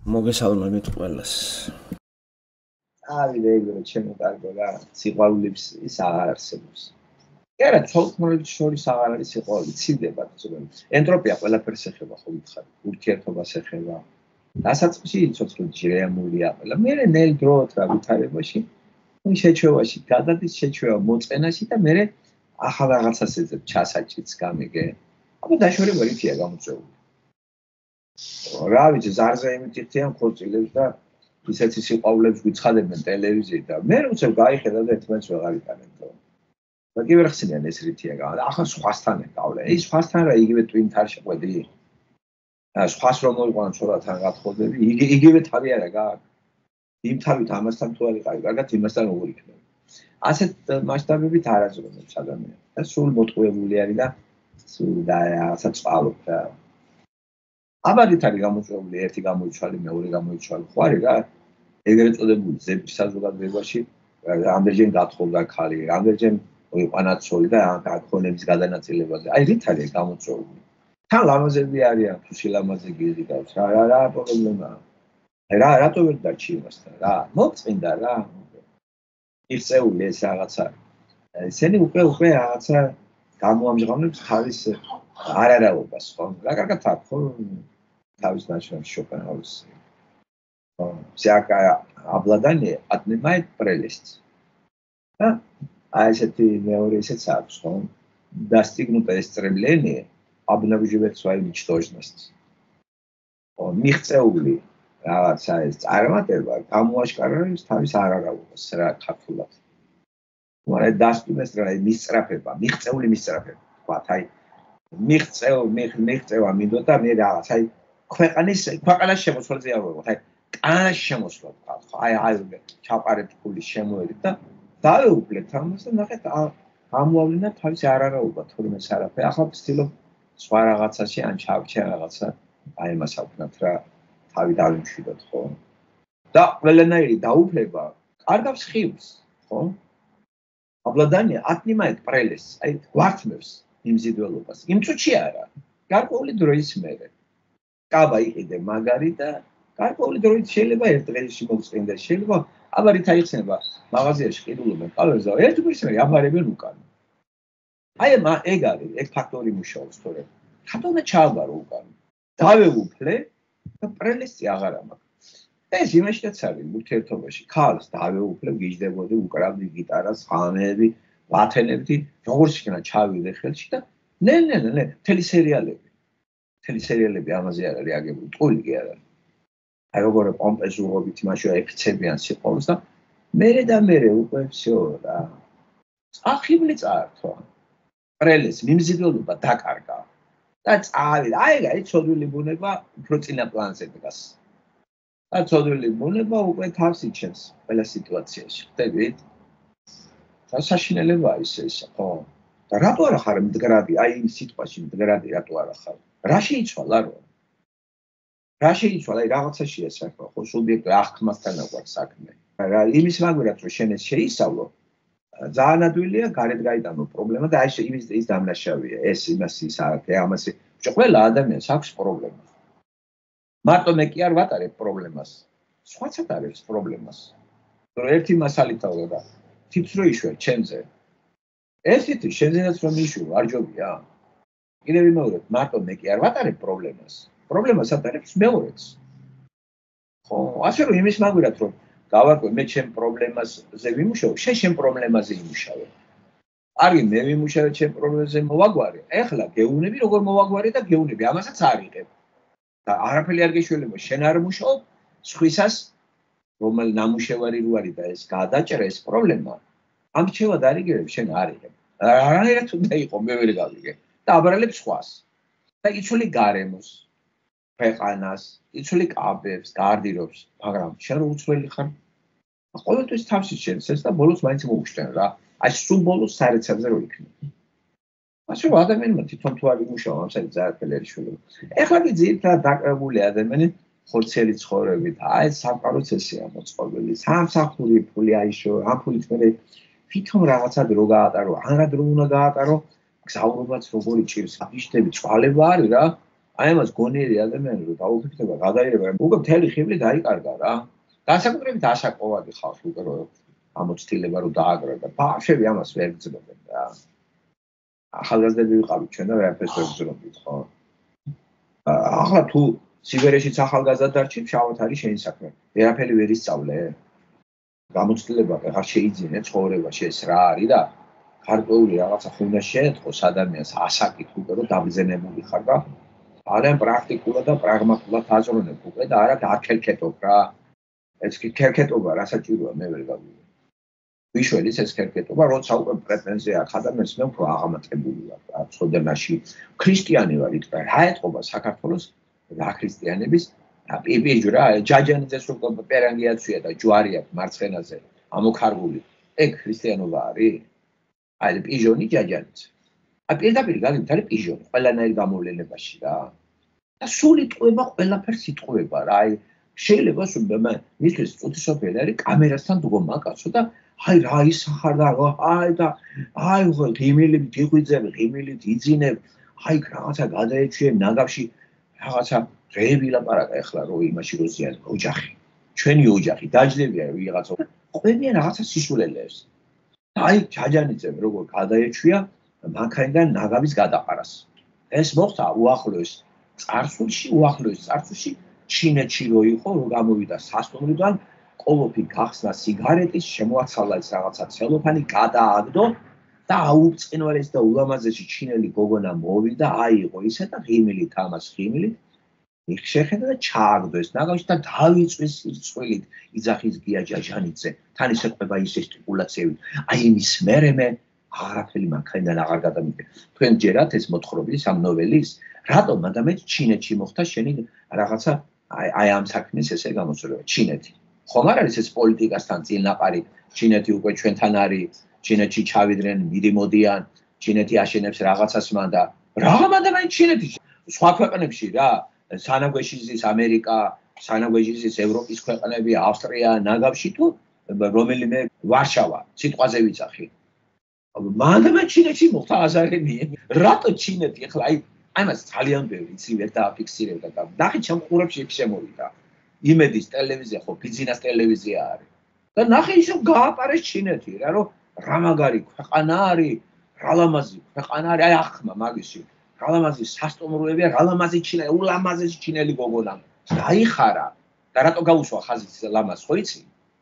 მოგესალმებით ყველას. ავიდე ჩემო კარგო რა, სიყვარულის ის აღარ არსებობს. კი არა, ცოლ-ქმრებს შორის აღარ არის სიყვარული, ცივდება ზოგადად. ენტროპია ყველაფერს ეხება, ხო გითხარი, ურთიერთობას ეხება. დასაწყისში ცოცხლად შეამულია ყველა. მე ნელ დროთ რა ვითარებაში, შეჩევაში, გადადის შეჩევა მოწყენაში და მე ახალ რაღაცას ეძებ, ჩასაჭიც გამიგე. აბა დაშორება რითია გამოწვეული. რა ვიცი, ზარზე იმითიხიან ხორცილებს და ისეთი სიყვარულებს გვიცხადებენ ტელევიზიით და მე უცებ გაიხედა და ერთმანეთს ვეღარ იტანებდო. და კი ვერ ხსნიან ეს რითია გავა. ახლა სხვასთან ეკავლე. ის სხვასთან რა იგივე ტვინთან არ შეყვედი? სხვას რომ მოიყვანა ცოლათან გათხოვდები, იგივე თავი არა გაქვს. იმ თავით ამასთან თუ არ იყავი, კარგად იმასთან როგორ იქნება. ასეთ მასშტაბებით არ აზროვნებს ადამიანს. და სულ მოტყუებული არის და სულ და რაღაცა წყალობ რა. აბადით არის გამოწვეული, ერთი გამოიცვალე, მეორე გამოიცვალე, ხო არის რა? ეგრეთ წოდებული ზეპის საზოგადოებაში რამდენჯერ გათხოვდა ქალი, რამდენჯერ მოიყვანა ცოლი და გაქონების გადანაწილებაზე. აი რით არის გამოწვეული? თან ლამაზები არიან, თუ შილამაზე გიზიდავს, რა პრობლემაა? რა რატო ვერ დარჩი იმასთან რა? მოგწინდა რა. იხსეული ეს რაღაცა. ესენი უკვე რაღაცა გამოამჟღავნებს თავის არარაობას, ხო? რა კარგად აქვს, ხო? თავის ნაშრომში Шопенгауერის. Всякое обладание отнимает прелесть. Да? А если მეორე ისეც აქვს, ხო? Достигнутое стремление обнаруживает свою ничтожность. მიღწეული რაღაცა ეს წარმატება გამოაშკარებს თავის არარავობას რა ქართულად. მაგრამ დასტუმეს რა მისწრაფება, მიღწეული მისწრაფება, თქვათ, აი მიღწევა მინდოდა მე რაღაც, აი ქვეყანას შემოსვლაზე არ ვიყავ, აი კანას შემოსვლა თქვათ, ხო, აი ჩაყარეთ ფული შემოერით და დავეუფლეთ ამას და ნახეთ გამოავლინა თავის არარავობა, თორმე არაფერი. ახლა ვცდილობ სხვა რაღაცაში ან ჩავჭე რაღაცა, აი იმას ავქნათ რა, თავი დავიმშვიდოთ, ხო? და ყველანაირი დაუფლება კარგავს ხილს, ხო? Обладание отнимает прелесть, აი გვართმევს იმზიდველობას. იმ წუთში არა, გარკვეული დროის მერე. კაბა იყიდე მაგარი და გარკვეული დროით შეიძლება ერთ დღეში მოგწინდეს, შეიძლება აბა რით აიხსნება მაღაზიაში ყიდულობენ ყავებს და ერთ დღეს მერე აბარებენ უკან. აი ეგ არის, ეგ ფაქტორი მუშაობს თორე. რატომ ჩააბარო უკან? დავეუფლე და პრელესი აღარ მაქვს. ეს იმაშიც არის ურთიერთობაში. ქალს დავეუფლე, გიждდებოდი, უკრავდი გიტარას, ხამეები, ვათენებდი, როგორც იქნა ჩავიდე ხელში და ნელ-ნელ მთელი სერიალები ამაზე არ არის აგებული, ტყუილი კი არ არის. აი როგორ პომპეზურობით იმაში ეფიცებიან სიყვარულს და მერე უკვე всё რა. ახიბლი წაართვა. პრელეს მიმზიდველობა დაკარგა. და წავიდა. აი ცოდვილი ბუნება უფრო წინა პლანზე დგას. და ცოდვილი ბუნება უკვე თავს იჩენს ყველა სიტუაციაში. ხდებით? და საშინელება ის ხო? და რატო არ ხარ მდგრადი? აი იმ სიტყვაში მდგრადი რატო არ ხარ? რა შეიცვალა რო? რა შეიცვალა? აი რაღაცაშია საქმე, ხო, სუბიექტი აღქმასთან აქვს საქმე. რა იმის მაგვრად რომ შენ ეს შეისწავლო, ძალიან ადვილია გარეთ გაიტანო პრობლემა და აი ის დამნაშავეა, ეს იმას ის არის, ამას ყველა ადამიანს აქვს პრობლემა. მარტო მე კი არ ვატარებ პრობლემას. სხვაც ატარებს პრობლემას. რომ ერთი მასალითავო და თითს რო იშვე ჩემზე. ესეთი შენზეც რომ იშვი არ ჯობია. კიდევ ვიმეორებ, მარტო მე კი არ ვატარებ პრობლემას. პრობლემას ატარებს მეორეც. ხო, ასე რომ იმის მაგვრად რომ გავარკვე მე ჩემ პრობლემაზე ვიმუშაო, შენ პრობლემაზე იმუშავე. არის მე ვიმუშავე ჩემ პრობლემაზე მოვაგვარე. ეხლა გეუნები როგორ მოვაგვარე და გეუნები ამასაც არ იყებ. და არაფერი არ გეშველება, შენ არ მუშაობ, სხვისას რომელ ნამუშევარი რო არის და ეს გადაჭრეს პრობლემა. ამ რჩევად არ იგებ, შენ არ იყებ. არანაირად უნდა იყო, მე ვერ გავიგე. და აბრალებ სხვას. და იცვლი გარემოს, ქვეყანას, იცვლი კაბებს, გარდირობს, მაგრამ შენ რო უცვლელი ხარ, ყოველთვის თავს იჩენს და ბოლოს მაინც მოუშვენ რა. აი სულ ბოლოს სარეცებზე რო იქნება. ასე რომ ადამიანმა თვითონ თუ არ იმუშავა ამ საერთოდ არაფერი არ იშველება. ეხლა კი ძირითადად დაკავებული ადამიანი ხორცელი ცხოვრებით, აი სამყაროც ესეა მოწყობილი. სამსახური ფული აიშო, ამ ფულით მე თვითონ რაღაცა დრო გაატარო, ან რა დრო უნდა გაატარო, გზავრობაც როგორი ჭირს, აფიშტები, წვალება არის რა. აი ამას გონიერი ადამიანი რომ დაუფიქრება, გადაირება, უკვე მთელი ხიბლი დაიკარგა რა. განსაკუთრებით ასაკოვადი ხალხი უკვე რომ ამოცდილება რომ დააგრა და ბავშვები ამას ვერ გძნობენ რა. ახალგაზრდები ვიყავით ჩვენ და ვერაფერს ვერ გძნობდით, ხო? ახლა თუ სიბერეშიც ახალგაზრდა დარჩი, შავად არის შენი საქმე. ვერაფერი ვერ ისწავლე. გამოცდილება აღარ შეიძინე ცხოვრებაში ეს რა არის და გარკვეული რაღაცა ხუნდა შეეწყოს ადამიანს ასაკით უკვე რომ დაბრძენებული ხარ და არიან პრაქტიკულად და პრაგმატულად აზროვნებ უკვე და არა გაქერქეტობ რა. ეს კი ქერქეტობა რა საჭიროა მე ვერ გავიგე. ვიშველის ეს ქერქეტობა როცა უკვე პრეტენზია აქვს ადამიანს მე უფრო აღამატებული ვარ რა ცოდნაში ქრისტიანი ვარ იქ და რა ეთყობა საქართველოს რა ქრისტიანების პიჯუ რა ჯაჯანიძეს რო პერანგი აცვია და ჯვარი აქვს მარცხენაზე ამოქარგული ეგ ქრისტიანობა არის აი პიჟონი ჯაჯანიძე აი პირდაპირ გაგებით არის პიჟონი ყველანაირ გამოვლენებაში რა და სული ტყუება ყველაფერს იტყუება რა აი შეიძლება მე მისთვის წუთისოფელი არის კამერასთან დგომა კაცო და აი რა ისახარ და აი და აი ღიმილით იღვიძებ ღიმილით იძინებ აი რაღაცა გადაეჩვიე ნაგავში რაღაცა რეები ლაპარაკა ეხლა რო იმაში რო ზიან ოჯახი ჩვენი ოჯახი დაჯდებია ვიღაცა ყვებიან რაღაცა სისულელეებს აი ჯაჯანიძემ როგორ გადაეჩვია მანქანიდან ნაგავის გადაყარას ეს მოხდა უახლოეს წარსულში ჩინეთში რო იყო რო გამოვიდა სასტუმროდან ყოლოფი გახსნა სიგარეტის შემოაცალა ეს რაღაცა ცელოფანი გადააგდო და აუწყინვალეს და ულამაზესი ჩინელი გოგონა მოვიდა აიღო ისე და ღიმილით ამას ღიმილით იხშეხედა და ჩააგდო ეს ნაგავში და დავიწვის სირცხვილით იძახის გია ჯაჯანიძე თან ისე ყובה ისე სტიპულაციებით აი იმის მერე მე აღარაფერი მანქანიდან აღარ გადამიგე თქვენ ჯერათ ეს მოთხრობის ამ ნოველის რატომ ადამიანს ჩინეთში მოხდა შენი რაღაცა აი ამ საქმის ესე გამოსვლება ჩინეთი ხომ არ არის ეს პოლიტიკასთან წინაყარი ჩინეთი უკვე ჩვენთან არის ჩინეთში ჩავიდნენ მიდიმოდიან ჩინეთი აშენებს რაღაცას მან და რა ადამიანი ჩინეთი სხვა ქვეყნებში რა სანაგვეშიზის ამერიკა სანაგვეშიზის ევროპის ქვეყნები ავსტრია ნაგავში თუ რომელიმე ვარშავა სიტყვაზე ვიცახი მაგრამ ჩინეთში მოხდა აზარები რატო ჩინეთი ახლა აი ამას ძალიან ბევრი იცი ვერ დააფიქსირებდა და ნახე ჩემ ყურებში იქ შემოვიდა იმედის ტელევიზია ხო ბიზნეს ტელევიზია არის და ნახე ისე გააპარეს ჩინეთი რა რომ რა მაგარი ქვეყანა არის რა ლამაზი ქვეყანა არის აი ახმა მაგისი რა ლამაზი სასტუმროებია რა ლამაზი ჩინელი ულამაზესი ჩინელი გოგონა დაიხარა და რატო გაუსვა ხაზის ლამაზ ხო იცი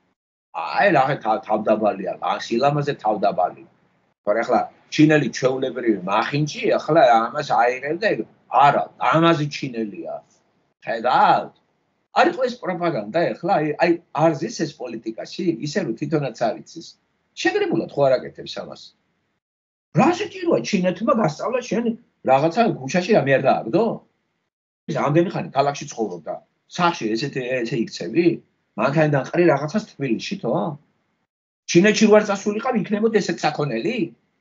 აი რა თავდაბალია ახში ლამაზე თავდაბალი თორე ახლა ჩინელი ჩვეულებრივი მახინჯი ახლა ამას აიღებ და არა ლამაზი ჩინელია ხედავთ არის ეს პროპაგანდა ახლა აი არზის ეს პოლიტიკაში ისე რომ თვითონაც არიცის შეგრებულად ხო არ აკეთებს ამას რა შეჭიროა ჩინეთმა გასწავლა შენ რაღაცა გუშაში რამე არ დააგდო ის ამდენი ხანი ქალაქში ცხოვრობდა სახში ესე იქცევი მანქანიდან ყრი რაღაცას თბილისში თო ჩინეთში ვარ წასულიყავ იქნებოდ ესეთ საქონელი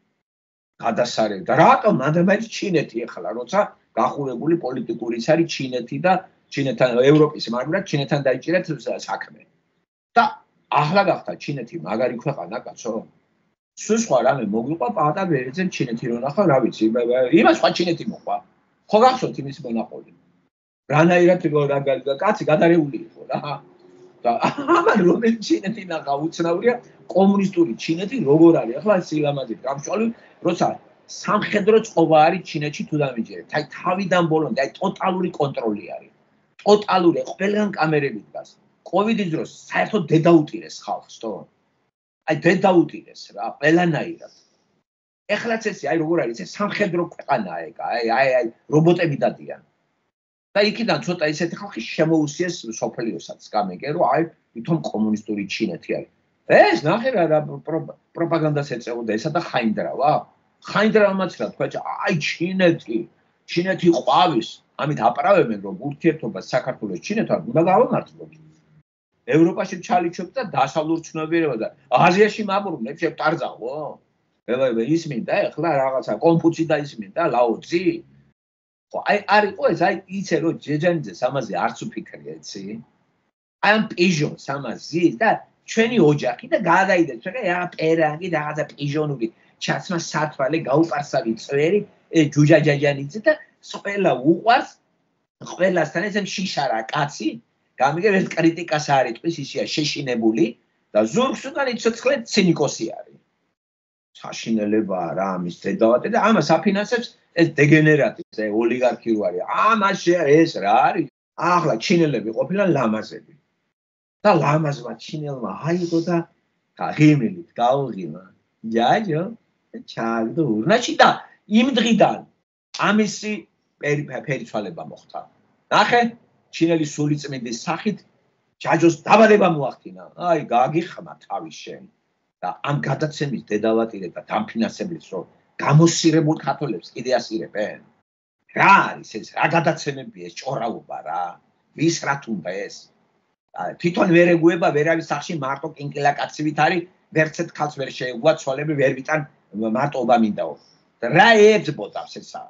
გადასარევ და რატომ ადამიანს ჩინეთი ახლა როცა გახურებული პოლიტიკურიც არის ჩინეთი და ჩინეთთან ევროპის მაგრამ ჩინეთთან დაიჭირეთ საქმე და ახლა გახდა ჩინეთი მაგარი ქვეყანა კაცო სულ სხვა რამე მოგვიყვა პატა ვერეძენ ჩინეთი რო ნახავ რა ვიცი იმას სხვა ჩინეთი მოყვა ხო გახსოვთ იმის მონაყოლი რანაირად კაცი გადარეული იყო რა და ამან რომელი ჩინეთი ნახა უცნაურია კომუნისტური ჩინეთი როგორ არის ახლა სილამაზით გამჭოლი როცა სამხედრო წყობა არის ჩინეთში თუ დამიჯერეთ აი თავიდან ბოლომდე აი ტოტალური კონტროლი არის ტოტალური ყველგან კამერები დგას კოვიდის დროს საერთოდ დედაუტირეს ხალხს თო აი დედაუტირეს რა ყველანაირად ეხლაც ესე აი როგორ არის ეს სამხედრო ქვეყანაა ეგ აი რობოტები დადიან და იქიდან ცოტა ისეთი ხალხი შემოუსიეს სოფლიოსაც გამეგე რომ აი თვითონ კომუნისტური ჩინეთი არის ეს ნახე რა პროპაგანდას ეწეოდა ესა და ხაინდრავა ხაინდრავმაც რა თქვა აი ჩინეთი ყვავის ამით აპრავებენ რომ ურთიერთობა საქართველოს ჩინეთთან უნდა გავამართლოთ ევროპაში ჩალიჩობ და დასავლურ ცნობიერება და აზიაში მაბრუნებ შევტარძავო ელაი ისმინდა ახლა რაღაცა კონფუცი და ისმინდა ლაოცი ხო აი არისო ეს აი იცე რომ ჯეჯანიძე სამაზე არც უფიქრია იცი აი ამ პიჟონს ამაზე და ჩვენი ოჯახი და გადაიდეთ რა პერანგი რაღაცა პიჟონური ჩაცმა სათვალე გაუპარსავი წვერი ჯუჯა ჯაჯანიძე და ყველა უყვარს ყველასთან ეს შიშარა კაცი გამიგებ ეს კრიტიკას არ იტყვის ისია შეშინებული და ზურგს უკან იცოცხლე ცინიკოსი არის საშინელებაა რა ამის დედავატე და ამას აფინანსებს ეს დეგენერატი ეს ოლიგარქი რო არის ამაში ეს რა არის ახლა ჩინელები ყოფილან ლამაზები და ლამაზმა ჩინელმა აიღო და ღიმილით გაუღიმა ჯაჯო ჩაგდო ურნაში და იმ დღიდან ამისი ფერიცვალება მოხდა ნახე ჩინელი სულიწმიდის სახით ჯაჯოს დავალება მოახდინა აი გაგიხმა თავის შენ და ამ გადაცემის დედავატირე და დამფინანსებლის რომ გამოსირებულ ქართველებს კიდე ასირებენ რა არის ეს რა გადაცემებია ეს ჭორაობა რა ვის რა თუნდა ეს თვითონ ვერ ეგუება ვერავის სახში მარტო კინკილაკაცივით არის ვერცეთ ქალს ვერ შეეგუა ცოლები ვერ ვიტან მარტობა მინდაო რა ებძბოდავს ესა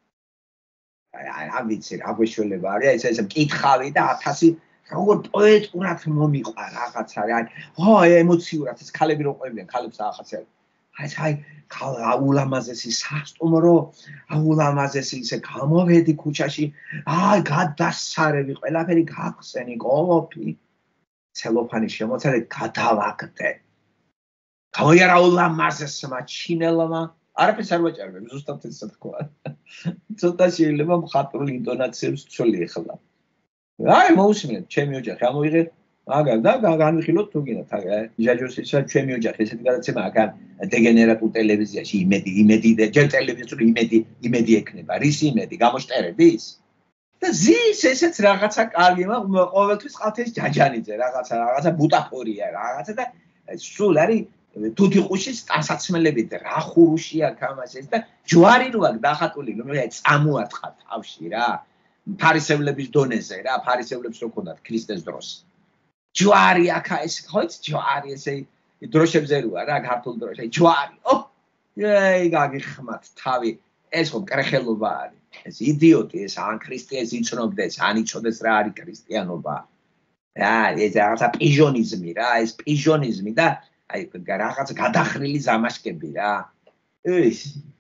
აი ვიცი რა გვეშველება არის ეს მკითხავი და 1000 როგორ პოეტურად მომიყვა რაღაცა რა ო ემოციურად ეს ქალები რო ყვებიან ქალებს ახაცები აი აულამაზესი სასტუმრო აულამაზესი ისე გამოვედი ქუჩაში აი გადასარევი ყველაფერი გახსენი კოლოფი ცელოფანი შემოცალე გადავაგდე გამოიარა ულამაზესმა ჩინელმა არაფერს არ ვაჭარბებ ზუსტად ესე თქვა ცოტა შეიძლება მხატვრული ინტონაციებს ვცვლი ახლა აი მოусმინეთ ჩემი ოჯახი ამოიღე აგარ და განვიხილოთ თუ გინდათ ჯაჯოს ისა ჩემი ოჯახი ესეთი გადაცემა აგარ დეგენერატულ ტელევიზიაში იმედი ჯერ ტელევიზორში იმედი ექნება რის იმედი გამოშტერების და ზის ესეც რაღაცა კარგი მაგრამ ყოველთვის ყავთ ეს ჯაჯანიძე რაღაცა ბუტაფორია რაღაცა და სულ არის თუთიყუშის ტანსაცმელებით რა ხურუშია გამას ეს და ჯვარი რო აქვს დახატული რომ წამოათხა თავში რა ფარისევლების დონეზე რა ფარისევლებს რო ქონდათ ქრისტეს დროს ჯვარი აქა ეს ხოც ჯვარი ესე დროშებზე როა რა ქართულ დროშა ჯვარი ო ეი გაგიხმათ თავი ეს ხო კრეხელობა არის ეს იდიოტი ეს ან ქრისტეს იცნობდეს ან იცოდეს რა არის ქრისტიანობა რა ეს რაღაცა პიჟონიზმი რა ეს პიჟონიზმი და აი რაღაცა გადახრილი ზამაშკები რა ეს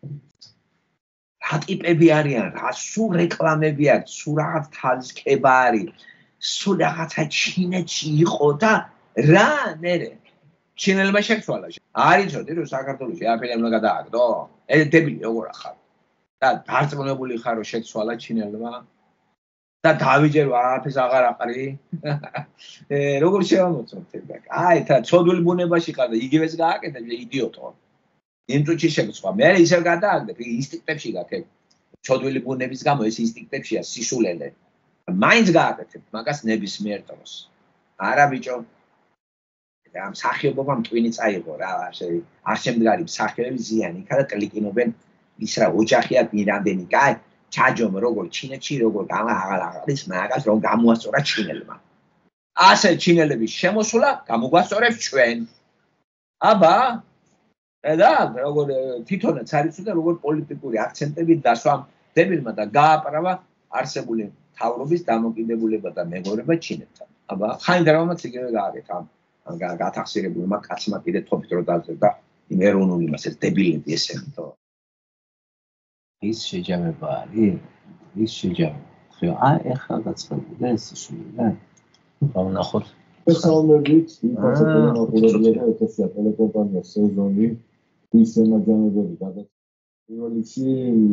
რა ტიპები არიან რა სულ რეკლამები აქვს სულ რაღაც თალისქება არის სულ რაღაცა ჩინეთში იყო და რა ნერე ჩინელმა შეცვალა არ იცოდი რომ საქართველოში აფერი უნდა გადააგდო ეს დებილი როგორ ახარ და დარწმუნებული ხარ რომ შეცვალა ჩინელმა და დავიჯერო არაფერს აღარ აყრი როგორ შევამოწმოთ აი თა ცოდვილი ბუნებაში ხარ და იგივეს გააკეთებ იდიოტო იმ წუთში შეცვალა მე ისევ გადააგდებ ინსტინქტებში გაქებ ცოდვილი ბუნების გამო ეს ინსტინქტებშია სისულელე მაინც გააკეთებ მაგას ნებისმიერ დროს არა ბიჭო ამ სახიობობამ ტვინი წაიღო რა არ შემდგარი სახიობები ზიანი იქა და კლიკინობენ ის რა ოჯახია პირამდენი კაი ჩაჯომ როგორ ჩინეთში როგორ აღარ არის მაგას რომ გამოასწორა ჩინელმა ასე ჩინელების შემოსულა გამოგვასწორებს ჩვენ აბა და როგორ თვითონაც არის და როგორ პოლიტიკური აქცენტები დასვამ დებილმა და გააყრავა არსებული თავრობის დამოკიდებულება და მეგობრება ჩინეთთან აბა ხაინდრავმაც იგივე გააკეთა ამ გათახსირებულმა კაცმა კიდე თოფით რო დაძებდა იმ ეროვნული მასეს დებილები ესენთო ის შეჯამება არის ის შეჯამება აი ეხლა გაცხადდა ეს ისულია ვნახოთ სპეციალობით ინფრასტრუქტურული ეთერია ტელეკომპანია სეზონი ის შემაჯამებელი გადაწყვეტა პირველ რიგში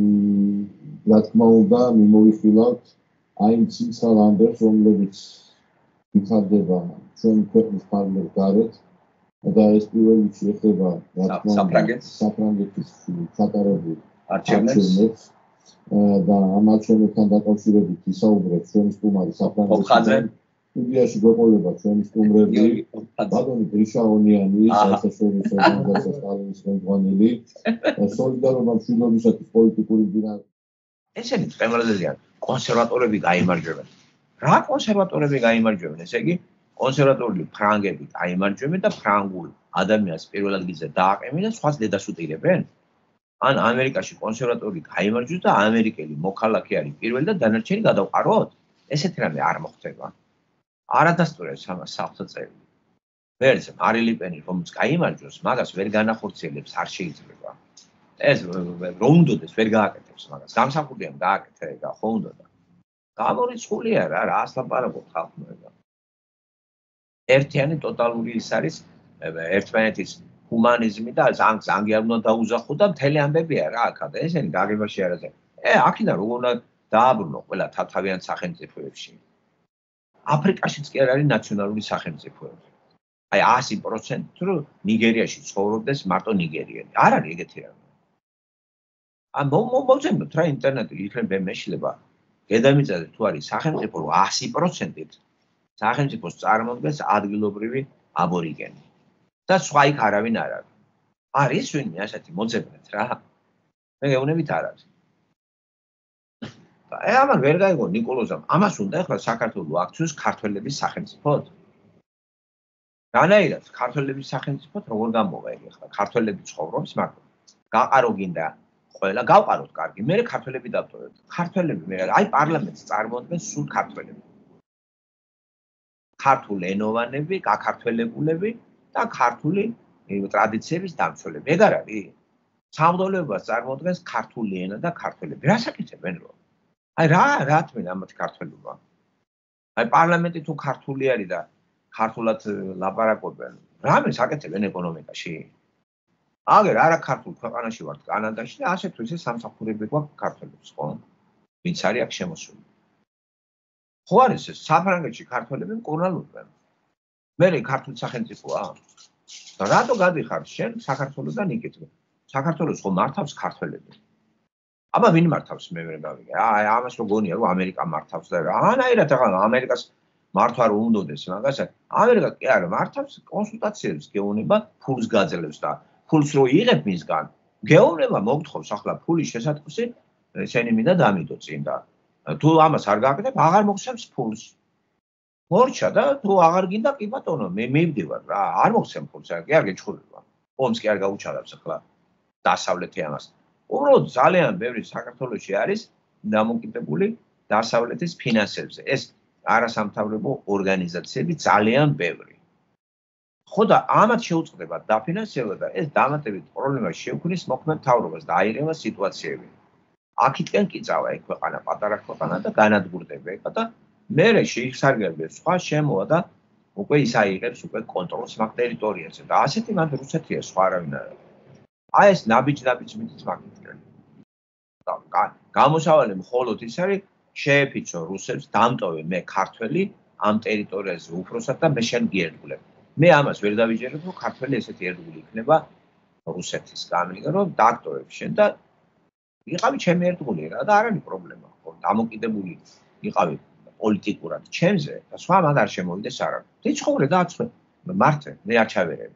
რა თქმა უნდა მიმოვიხილავთ აი იმ ცინცალ ამბებს რომლებიც ვითარდება ჩვენი ქვეყნის ფარგლებს გარეთ და ეს პირველ რიგში ეხება რა თქმა უნდა საფრანგეთის ჩატარებულ არჩევნებს და ამ არჩევნებთან დაკავშირებით ისაუბრებს ჩვენი სტუმარი საფრანგეთის სტუდიაში გვეყოლება ჩვენი სტუმრები ბატონი გრიშაონიანი საერთაშორისო ორგანიზაციის სტალინის ხელმძღვანელი სოლიდარობა მშვიდობისათვის პოლიტიკური დინამიკა ესენი პრემიერლიგიან კონსერვატორები გაიმარჯვებენ რა კონსერვატორები გაიმარჯვებენ ესე იგი კონსერვატორული ფრანგები გაიმარჯვებენ და ფრანგულ ადამიანს პირველ ადგილზე დააყენებენ და სხვას დედას უტირებენ ან ამერიკაში კონსერვატორი გაიმარჯვებს და ამერიკელი მოქალაქე არის პირველი და დანარჩენი გადავყაროთ ესეთი რამე არ მოხდება არადასტურებს ამას სახელმწიფო ვერც მარი ლიპენი რომც გაიმარჯვოს მაგას ვერ განახორციელებს არ შეიძლება ეს რომ უნდოდეს ვერ გააკეთებს მაგას გამსახურდია გააკეთე და ხო უნდა გამორიცხულია რა ასლაპარაკობ ხალხმა. ერთიანი ტოტალური ის არის ერთმანეთის ჰუმანიზმი და ზანგი არ უნდა დაუზახო და მთელი ამბებია რა აქ და ესენი გაგებაში არაზე. აქედან როგორ უნდა დააბრუნო ყველა თავთავიან სახელმწიფოებში. აფრიკაშიც კი არ არის ნაციონალური სახელმწიფოები. აი 100% რომ ნიგერიაში ცხოვრობდეს მარტო ნიგერიელი. არ არის ეგეთი რამე. მოვძებნოთ რა ინტერნეტი იქნებ მეშლება. დედამიწაზე თუ არის სახელმწიფო 100%-ით სახელმწიფოს წარმოადგენს ადგილობრივი აბორიგენი. და სხვა იქ არავინ არ არის. არის ვინმე ასეთი მოძებნეთ რა. მე გეუბნებით არ არის. ამან ვერ გაიგო ნიკოლოზამ, ამას უნდა ახლა საქართველოს აქციოს ქართველების სახელმწიფოდ. რანაირად ქართველების სახელმწიფოდ როგორ გამოვა ეგ ახლა ქართველები ცხოვრობს მაგრამ გაყარო გინდა ყველა გავყაროთ კარგი მე ქართველები დავტოვებთ. ქართველები მე აი პარლამენტს წარმოადგენს სულ ქართველები. ქართულ ენოვანები, გაქართველებულები და ქართული ტრადიციების დამცველები. ეგ არ არის? სამღვდელოებას წარმოადგენს ქართული ენა და ქართველები. რა საკითხებენ რო? აი რა თქმენ ამათ ქართველობა? აი პარლამენტი თუ ქართული არის და ქართულად ლაპარაკობენ. რამე საკეთებენ ეკონომიკაში? აგერ არა ქართულ ქვეყანაში ვართ კანადაში და ასე თუ ისე სამსახურები გვაქვს ქართველებს, ხო? ვინც არის აქ შემოსული. ხო არის ეს საფრანგეთში ქართველები მკურნალობენ. მე ქართულ სახელმწიფოა. და რატო გადიხარ შენ საქართველოსთან იკითხე? საქართველოს ხო მართავს ქართველები. აბა ვინ მართავს მე ვერ გავიგე. აი ამას რო გონია რომ ამერიკა მართავს და რანაირად ახლა ამერიკას მართვა რომ უნდოდეს მაგას ამერიკა კი არა მართავს კონსულტაციებს გეუბნება ფულს გაძლევს და ფულს რო იღებ მისგან გეუბნება მოგთხოვს ახლა ფულის შესატყვისი შენი მინდა დამიდო წინ და თუ ამას არ გაკეთებ აღარ მოგცემს ფულს მორჩა და თუ აღარ გინდა კი ბატონო მე მივდივარ რა არ მოგცემ ფულს კი არ გეჩხურება ომს კი არ გაუჩაღებს ახლა დასავლეთი ამას უბრალოდ ძალიან ბევრი საქართველოში არის დამოკიდებული დასავლეთის ფინანსებზე ეს არასამთავრობო ორგანიზაციები ძალიან ბევრი. ხო და ამათ შეუწყდება დაფინანსება და ეს დამატებით პრობლემას შეუქმნის მოქმედ მთავრობას და აირევა სიტუაციები. აქეთკენ კი წავა ეგ ქვეყანა პატარა ქვეყანა და განადგურდება ეგ და მერე შეიხსარგებლებს სხვა შემოვა და უკვე ის აიღებს უკვე კონტროლს მაგ ტერიტორიაზე და ასეთი მანდ რუსეთია სხვა არავინ არ არის. აი ეს ნაბიჯ მითით მაგითკენ. და გამოსავალი მხოლოდ ის არის შეეფიცო რუსებს დამტოვე მე ქართველი ამ ტერიტორიაზე უფროსად და მე შენ გიერთგულებ. მე ამას ვერ დავიჯერებ რომ ქართველი ესეთი ერთგული იქნება რუსეთის გამიგე რომ დაგტოვებ შენ და იყავი ჩემი ერთგული რა და არ არის პრობლემა ხო დამოკიდებული იყავი პოლიტიკურად ჩემზე და სხვა მაგ არ შემოვიდეს არა. დიცხოვრე და აცხრე მართე მე არ ჩავერები.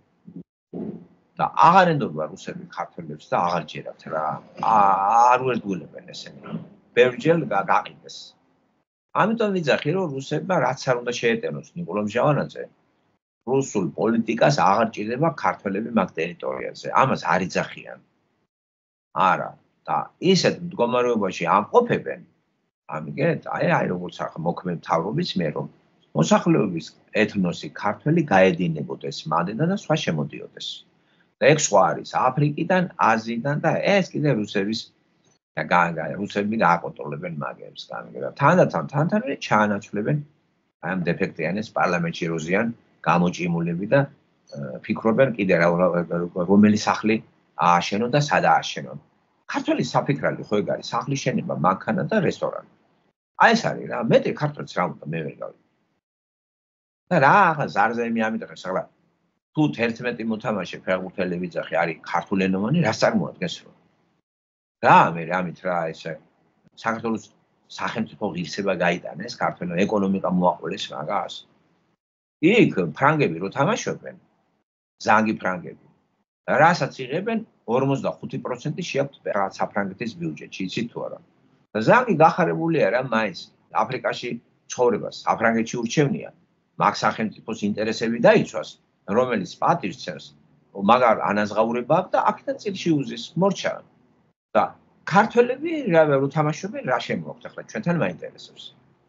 და აღარ ენდობა რუსები ქართველებს და აღარ ჯერათ რა. არ ვერდგულებენ ესენი. ბევრჯერ გაყიდეს. ამიტომ ვიძახი რომ რუსებმა რაც არ უნდა შეეტენოს ნიკოლო მჟავანაძე რუსულ პოლიტიკას აღარ ჭირდება ქართველები მაგ ტერიტორიაზე. ამას არ იძახიან. არა და ისეთ მდგომარეობაში ამყოფებენ. ამიგეთ აი როგორც ახლა მოქმედ მთავრობის მე რომ მოსახლეობის ეთნოსი ქართველი გაედინებოდეს მანდიდან და სხვა შემოდიოდეს. და ეგ სხვა არის აფრიკიდან, აზიიდან და ეს კიდე რუსების და რუსები გააკონტროლებენ მაგებს გამიგება. თანდათან ჩაანაცვლებენ ამ დეფექტიანეს პარლამენტში როზიან გამოჭიმულები და ფიქრობენ კიდე რომელი სახლი ააშენონ და სად ააშენონ. ქართველის საფიქრალი ხო ეგ არის სახლის შენება, მანქანა და რესტორანი. აი ეს არის რა, მეტი ქართველს რა უნდა მე ვერ გავიგე. და რა ახლა ზარზემი ამიტყეს ახლა თუ 11 მოთამაშე ფეხბურთელი ვიძახი არის ქართულენოვანი, რას წარმოადგენს რო? რა მე ამით რა ესე საქართველოს სახელმწიფო ღირსება გაიტანეს ქართულ ეკონომიკა მოაყოლეს მაგას. იქ ფრანგები რო თამაშობენ, ზანგი ფრანგები. რასაც იღებენ 45% შეაქვთ საფრანგეთის ბიუჯეტში, იცით თუ არა. და ზანგი გახარებულია რა მაინც აფრიკაში ცხოვრებას, საფრანგეთში ურჩევნია. მაგ სახელმწიფოს ინტერესები დაიცვას, რომელიც პატივს ცემს, მაგარ ანაზღაურება აქვს და აქედან წილში უზის მორჩა. და ქართველები რო თამაშობენ, რა შემოაქვთ ახლა ჩვენთან მაინტერესებს.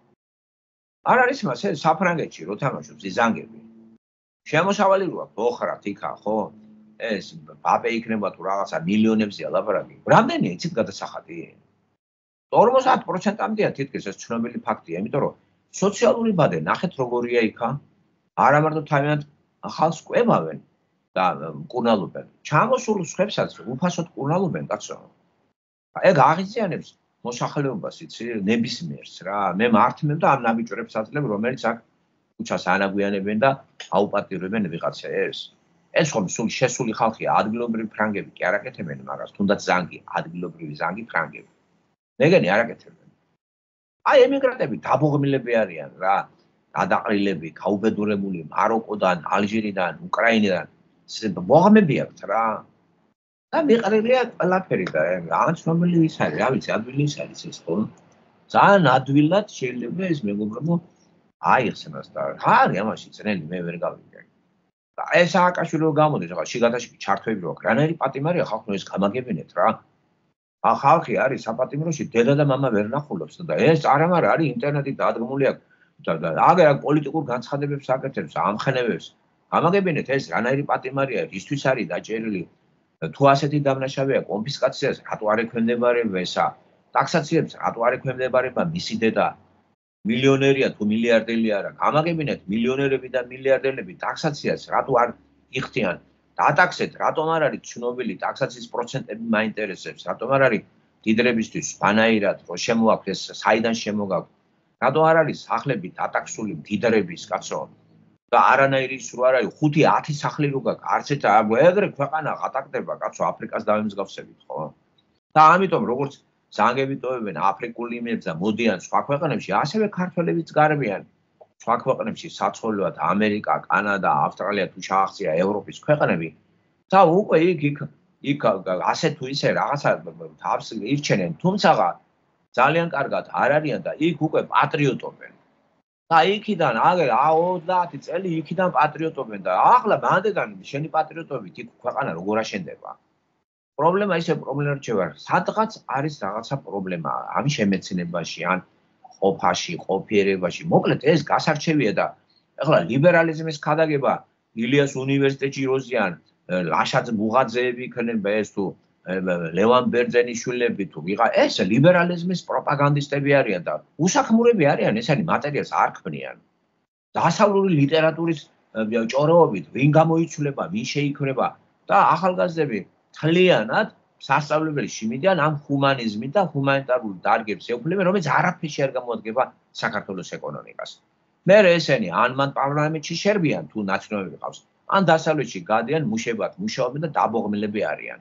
არ არის მასე საფრანგეთში რო თამაშობს ზანგები. შემოსავალი როა ბოხრათ იქა, ხო? ეს ბაბე იქნება თუ რაღაცა მილიონებზეა ლაპარაკი. რამდენია იცით გადასახადი? 50%-მდეა თითქოს ეს ცნობილი ფაქტია, იმიტომ რომ სოციალური ბადე ნახეთ როგორია იქა. არა მარტო თავიანთ ხალხს კვებავენ და მკურნალობენ. ჩამოსულ სხვებსაც უფასოდ მკურნალობენ, კაცო. ეგ აღიზიანებს მოსახლეობას, იცი, ნებისმიერს რა. მე მართმევ და ამ ნაბიჯურებს აძლევ, რომელიც აქ ქუჩას ანაგვიანებენ და აუპატიურებენ ვიღაცებს. ეს ხომ სულ შესული ხალხია, ადგილობრივი ფრანგები კი არ აკეთებენ მაგას, თუნდაც ზანგი, ადგილობრივი ზანგი ფრანგები. მეგენი არ აკეთებენ. აი ემიგრანტები დაბოღმილები არიან რა. გადაყრილები, გაუბედურებული მაროკოდან, ალჟირიდან, უკრაინიდან. ბოღმები აქვთ რა. და მიყრილია ყველაფერი და რა ცნობილი ის არის, რა ვიცი, ადვილი ის არის ეს ხო? ძალიან ადვილად შეიძლება ეს მეგობრებო აიხსნას და რა არის ამაში წნელი მე ვერ გავიგე. და ეს სააკაშვილო გამოდის, ახლა შიგადაში ჩართვები რო აქვს. რანაირი პატიმარია ხალხო ეს გამაგებინეთ რა. ხალხი არის საპატიმროში, დედა და მამა ვერ ნახულობს და ეს არამარა არის ინტერნეტი დადგმული აქვს და აგერ პოლიტიკურ განცხადებებს აკეთებს, ამხენებებს. გამაგებინეთ ეს რანაირი პატიმარია, ისთვის არის დაჭერილი. თუ ასეთი დამნაშავეა კონფისკაციას, რატო არ ექვემდებარება ესა? ტაქსაციებს რატო არ ექვემდებარება მისი დედა? მილიონერია თუ მილიარდელი არა. გამაგებინეთ მილიონერები და მილიარდელები ტაქსაციას რატო არ იხდიან? დატაქსეთ, რატომ არ არის ცნობილი ტაქსაციის პროცენტები მაინტერესებს, რატომ არ არის დიდრებისთვის ბანაირად, რომ შემოაქვთ ეს საიდან შემოგაქვთ? რატომ არ არის სახლები დატაქსული დიდრების, კაცო? და არანაირი ის რო არ არის 5-10 სახლი რო გაქვს, არც ერთ ეგრე ქვეყანა ღატაკდება, კაცო, აფრიკას დავემსგავსებით, ხო? და ამიტომ როგორც ზანგები ტოვებენ აფრიკულ იმებს და მოდიან სხვა ქვეყნებში, ასევე ქართველებიც გარბიან. სხვა ქვეყნებში საცხოლოად ამერიკა, კანადა, ავსტრალია თუ ჩაახცია ევროპის ქვეყნები და უკვე იქ ასე თუ ისე რაღაცა თავს ირჩენენ, თუმცა ძალიან კარგად არ არიან და იქ უკვე პატრიოტობენ. და იქიდან აგერ 30 წელი იქიდან პატრიოტობენ და ახლა მანდედან შენი პატრიოტობით იქ ქვეყანა როგორ აშენდება? პრობლემა ისე პრობლემა რჩება, სადღაც არის რაღაცა პრობლემა ამ შემეცნებაში ან ყოფაში, ყოფიერებაში. მოკლედ ეს გასარჩევია და ახლა ლიბერალიზმის ქადაგება ილიას უნივერსიტეტში როზიან, ლაშაც ბუღაძეები იქნება ეს თუ ლევან ბერძენიშვილები თუ ვიღა ეს ლიბერალიზმის პროპაგანდისტები არიან და უსახმურები არიან, ესენი მატერიალს არ ქმნიან. დასავლური ლიტერატურის ჭოროობით ვინ გამოიცვლება, ვინ შეიქმნება და ახალგაზრდები თლიანად სასწავლებელში მიდიან ამ ჰუმანიზმით და ჰუმანიტარულ დარგებს ეუფლებიან, რომელიც არაფერში არ გამოადგება საქართველოს ეკონომიკას. მე ესენი ან მან პარლამენტში შერბიან თუ ნაცნობები ყავს, ან დასავლეთში გადიან მუშებად, მუშაობენ და დაბოღმილები არიან.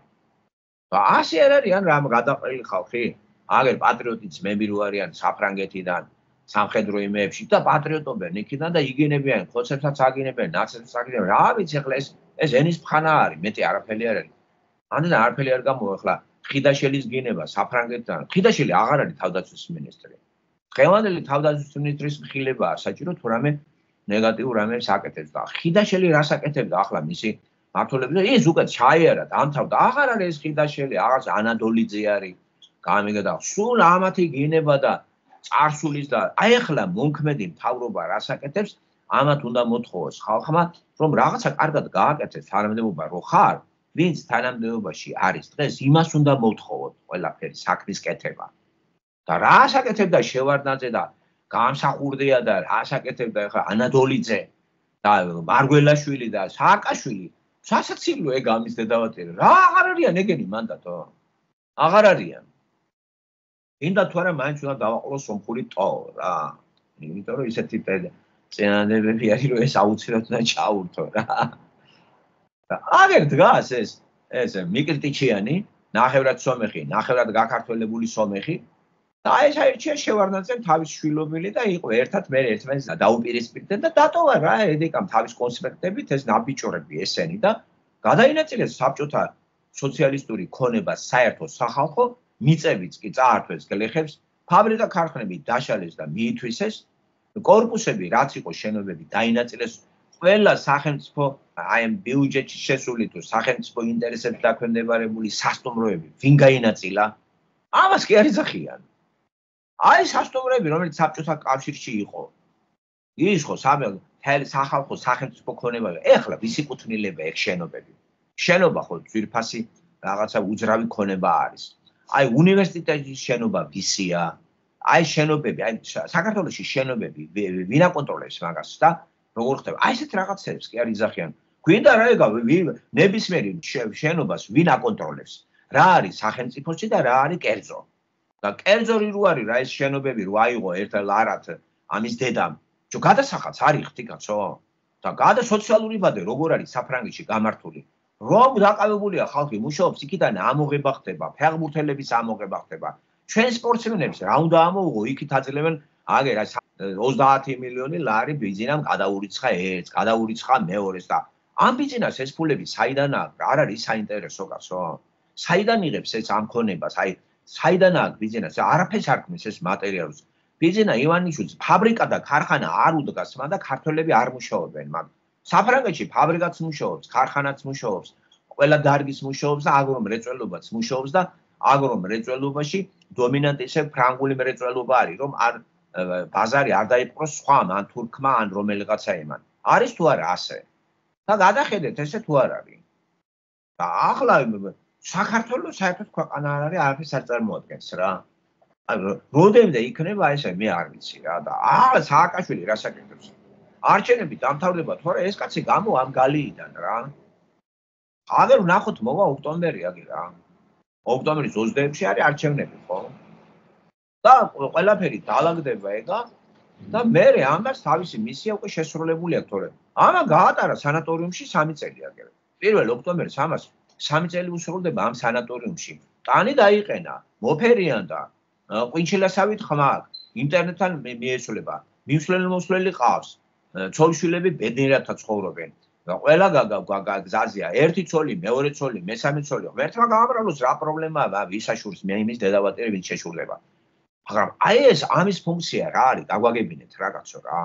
და ასე არ არიან რამ გადაყრილი ხალხი, აგერ პატრიოტი ძმები რო არიან საფრანგეთიდან, სამხედრო იმეებში და პატრიოტობენ იქიდან და იგინებიან, ხოცებსაც აგინებენ, ნაცებსაც აგინებენ. რა ვიცი ახლა ეს ენის ფხანა არის, მეტი არაფერი არ არის. ამდენ არაფერი არ გამოეხლა ხიდაშელის გინება საფრანგეთთან. ხიდაშელი აღარ არის თავდაცვის მინისტრი. დღევანდელი თავდაცვის მინისტრის მხილებაა საჭირო თუ რამე ნეგატიურ რამებს აკეთებს და ხიდაშელი რას აკეთებდა ახლა მისი მართლობები და ის უკვე ჩაიარა დამთავრდა. აღარ არის ეს ხიდაშელი, აღარც ანადოლიძე არის. გამიგე და სულ ამათი გინება და წარსულის და აი ახლა მონქმედი მთავრობა რას აკეთებს? ამათ უნდა მოთხოვოს ხალხმა, რომ რაღაცა კარგად გააკეთეს თანამდებობა რო ხარ, ვინც თანამდებობაში არის დღეს, იმას უნდა მოთხოვოთ ყველაფერი საქმის კეთება. და რას აკეთებდა შევარდნაძე და გამსახურდია და რას აკეთებდა ახლა ანადოლიძე და მარგველაშვილი და სააკაშვილი? სასაცილო ეგ ამის დედავატირე. რა აღარ არიან ეგენი მანდატო? აღარ არიან. ინდა თუ არა მაინც უნდა დავაყოლოს სომხური ტო რა. იმიტომ რომ ისეთი წინადადებები არის რომ ეს აუცილებლად უნდა ჩაურთო რა. და აგერ დგას ეს მიკრიტიჩიანი, ნახევრად სომეხი, ნახევრად გაქართველებული სომეხი და ეს აირჩია შევარდნაძემ თავის შვილობილი და იყო ერთად მე ერთმანეთს დაუპირისპირდნენ და დატოვა რა ედეკამ თავის კონსპექტებით ეს ნაბიჯურები ესენი და გადაინაწილეს საბჭოთა სოციალისტური ქონება საერთო სახალხო მიწებიც კი წაართვეს გლეხებს, ფაბრიკა ქარხნები დაშალეს და მიითვისეს, კორპუსები რაც იყო შენობები დაინაწილეს, ყველა სახელმწიფო აი ამ ბიუჯეტში შესული თუ სახელმწიფო ინტერესებს დაქვემდებარებული სასტუმროები ვინ გაინაწილა? ამას კი არ იძახიან. აი სასტუმროები, რომელიც საბჭოთა კავშირში იყო. ის ხო სახალხო სახელმწიფო ქონება, ეხლა ვის იკუთვნილება ეგ შენობები? შენობა ხო ძვირფასი რაღაცა უძრავი ქონება არის. აი უნივერსიტეტის შენობა ვისია, აი შენობები, აი საქართველოში შენობები ვინ აკონტროლებს მაგას და როგორ ხდება? აი ესეთ რაღაცებს კი არ იძახიან. გვინდა რა იგავ ნებისმიერ შენობას ვინ აკონტროლებს? რა არის სახელმწიფოში და რა არის კერძო? და კერძო რო არის რა ეს შენობები რო აიღო ერთ ლარად ამის დედამ. ჯო გადასახადს არ იხდი კაცო? და სოციალური ბადე როგორ არის საფრანგეთში გამართული? რომ დაკავებულია ხალხი მუშაობს, იქიდან ამოღება ხდება, ფეხბურთელების ამოღება ხდება. ჩვენ სპორტსმენებს რა უნდა ამოუღო, იქით აძლევენ აგერ 30 მილიონი ლარი ბიზნესამ გადაურიცხა ერთს, გადაურიცხა მეორეს და ამ ბიზნესს ეს ფულები საიდან აქვს? არ არის საინტერესო კაცო. საიდან იღებს ეს ამ ქონებას? აი საიდან აქვს ბიზნესი? არაფერს არ ქმნის ეს მატერიალს. ბიზნესა ივანიშვილს ფაბრიკა და ქარხანა არ უდგას, მაგრამ ქართველები არ მუშაობენ, მაგრამ საფრანგეთში ფაბრიკაც მუშაობს, ქარხანაც მუშაობს, ყველა დარგის მუშაობს და აგრომრეწველობაც მუშაობს და აგრომრეწველობაში დომინანტი ისე ფრანგული მრეწველობა არის, რომ არ ბაზარი არ დაიპყროს სხვამ, ან თურქმა, ან რომელიღაცა იმან. არის თუ არა ასე? და გადახედეთ ესე თუ არ არის. და ახლა საქართველოს საერთოდ ქვეყანა არ არის, არაფერს არ წარმოადგენს რა. როდემდე იქნება ესე მე არ ვიცი რა და ახლა სააკაშვილი რასაკეთებს? არჩევნები დამთავრდება თორე ეს კაცი გამო ამ გალიიდან რა. აგერ ვნახოთ მოვა ოქტომბერი აგერ რა. ოქტომბრის 26-ში არის არჩევნები ხო? და ყველაფერი დაალაგდება ეგა და მე ამას თავისი მისია უკვე შესრულებული აქვს თორე. ამან გაატარა სანატორიუმში 3 წელი აგერ. 1 ოქტომბერს ამას 3 წელი უსრულდება ამ სანატორიუმში. ტანი დაიყენა, მოფერიან და ყვინჩილასავით ხმა აქვს. ინტერნეტთან მიესულება. მისვლელი ყავს. ცოლშვილები ბედნიერად ცხოვრობენ. ყველა გზაზია, ერთი ცოლი, მეორე ცოლი, მესამე ცოლი. ერთმა გააბრალოს რა პრობლემაა, ვისაშურს მე იმის დედავატერი ვინ შეშურდება. მაგრამ აი ეს ამის ფუნქცია რა არის? დაგვაგებინეთ რა კაცო რა.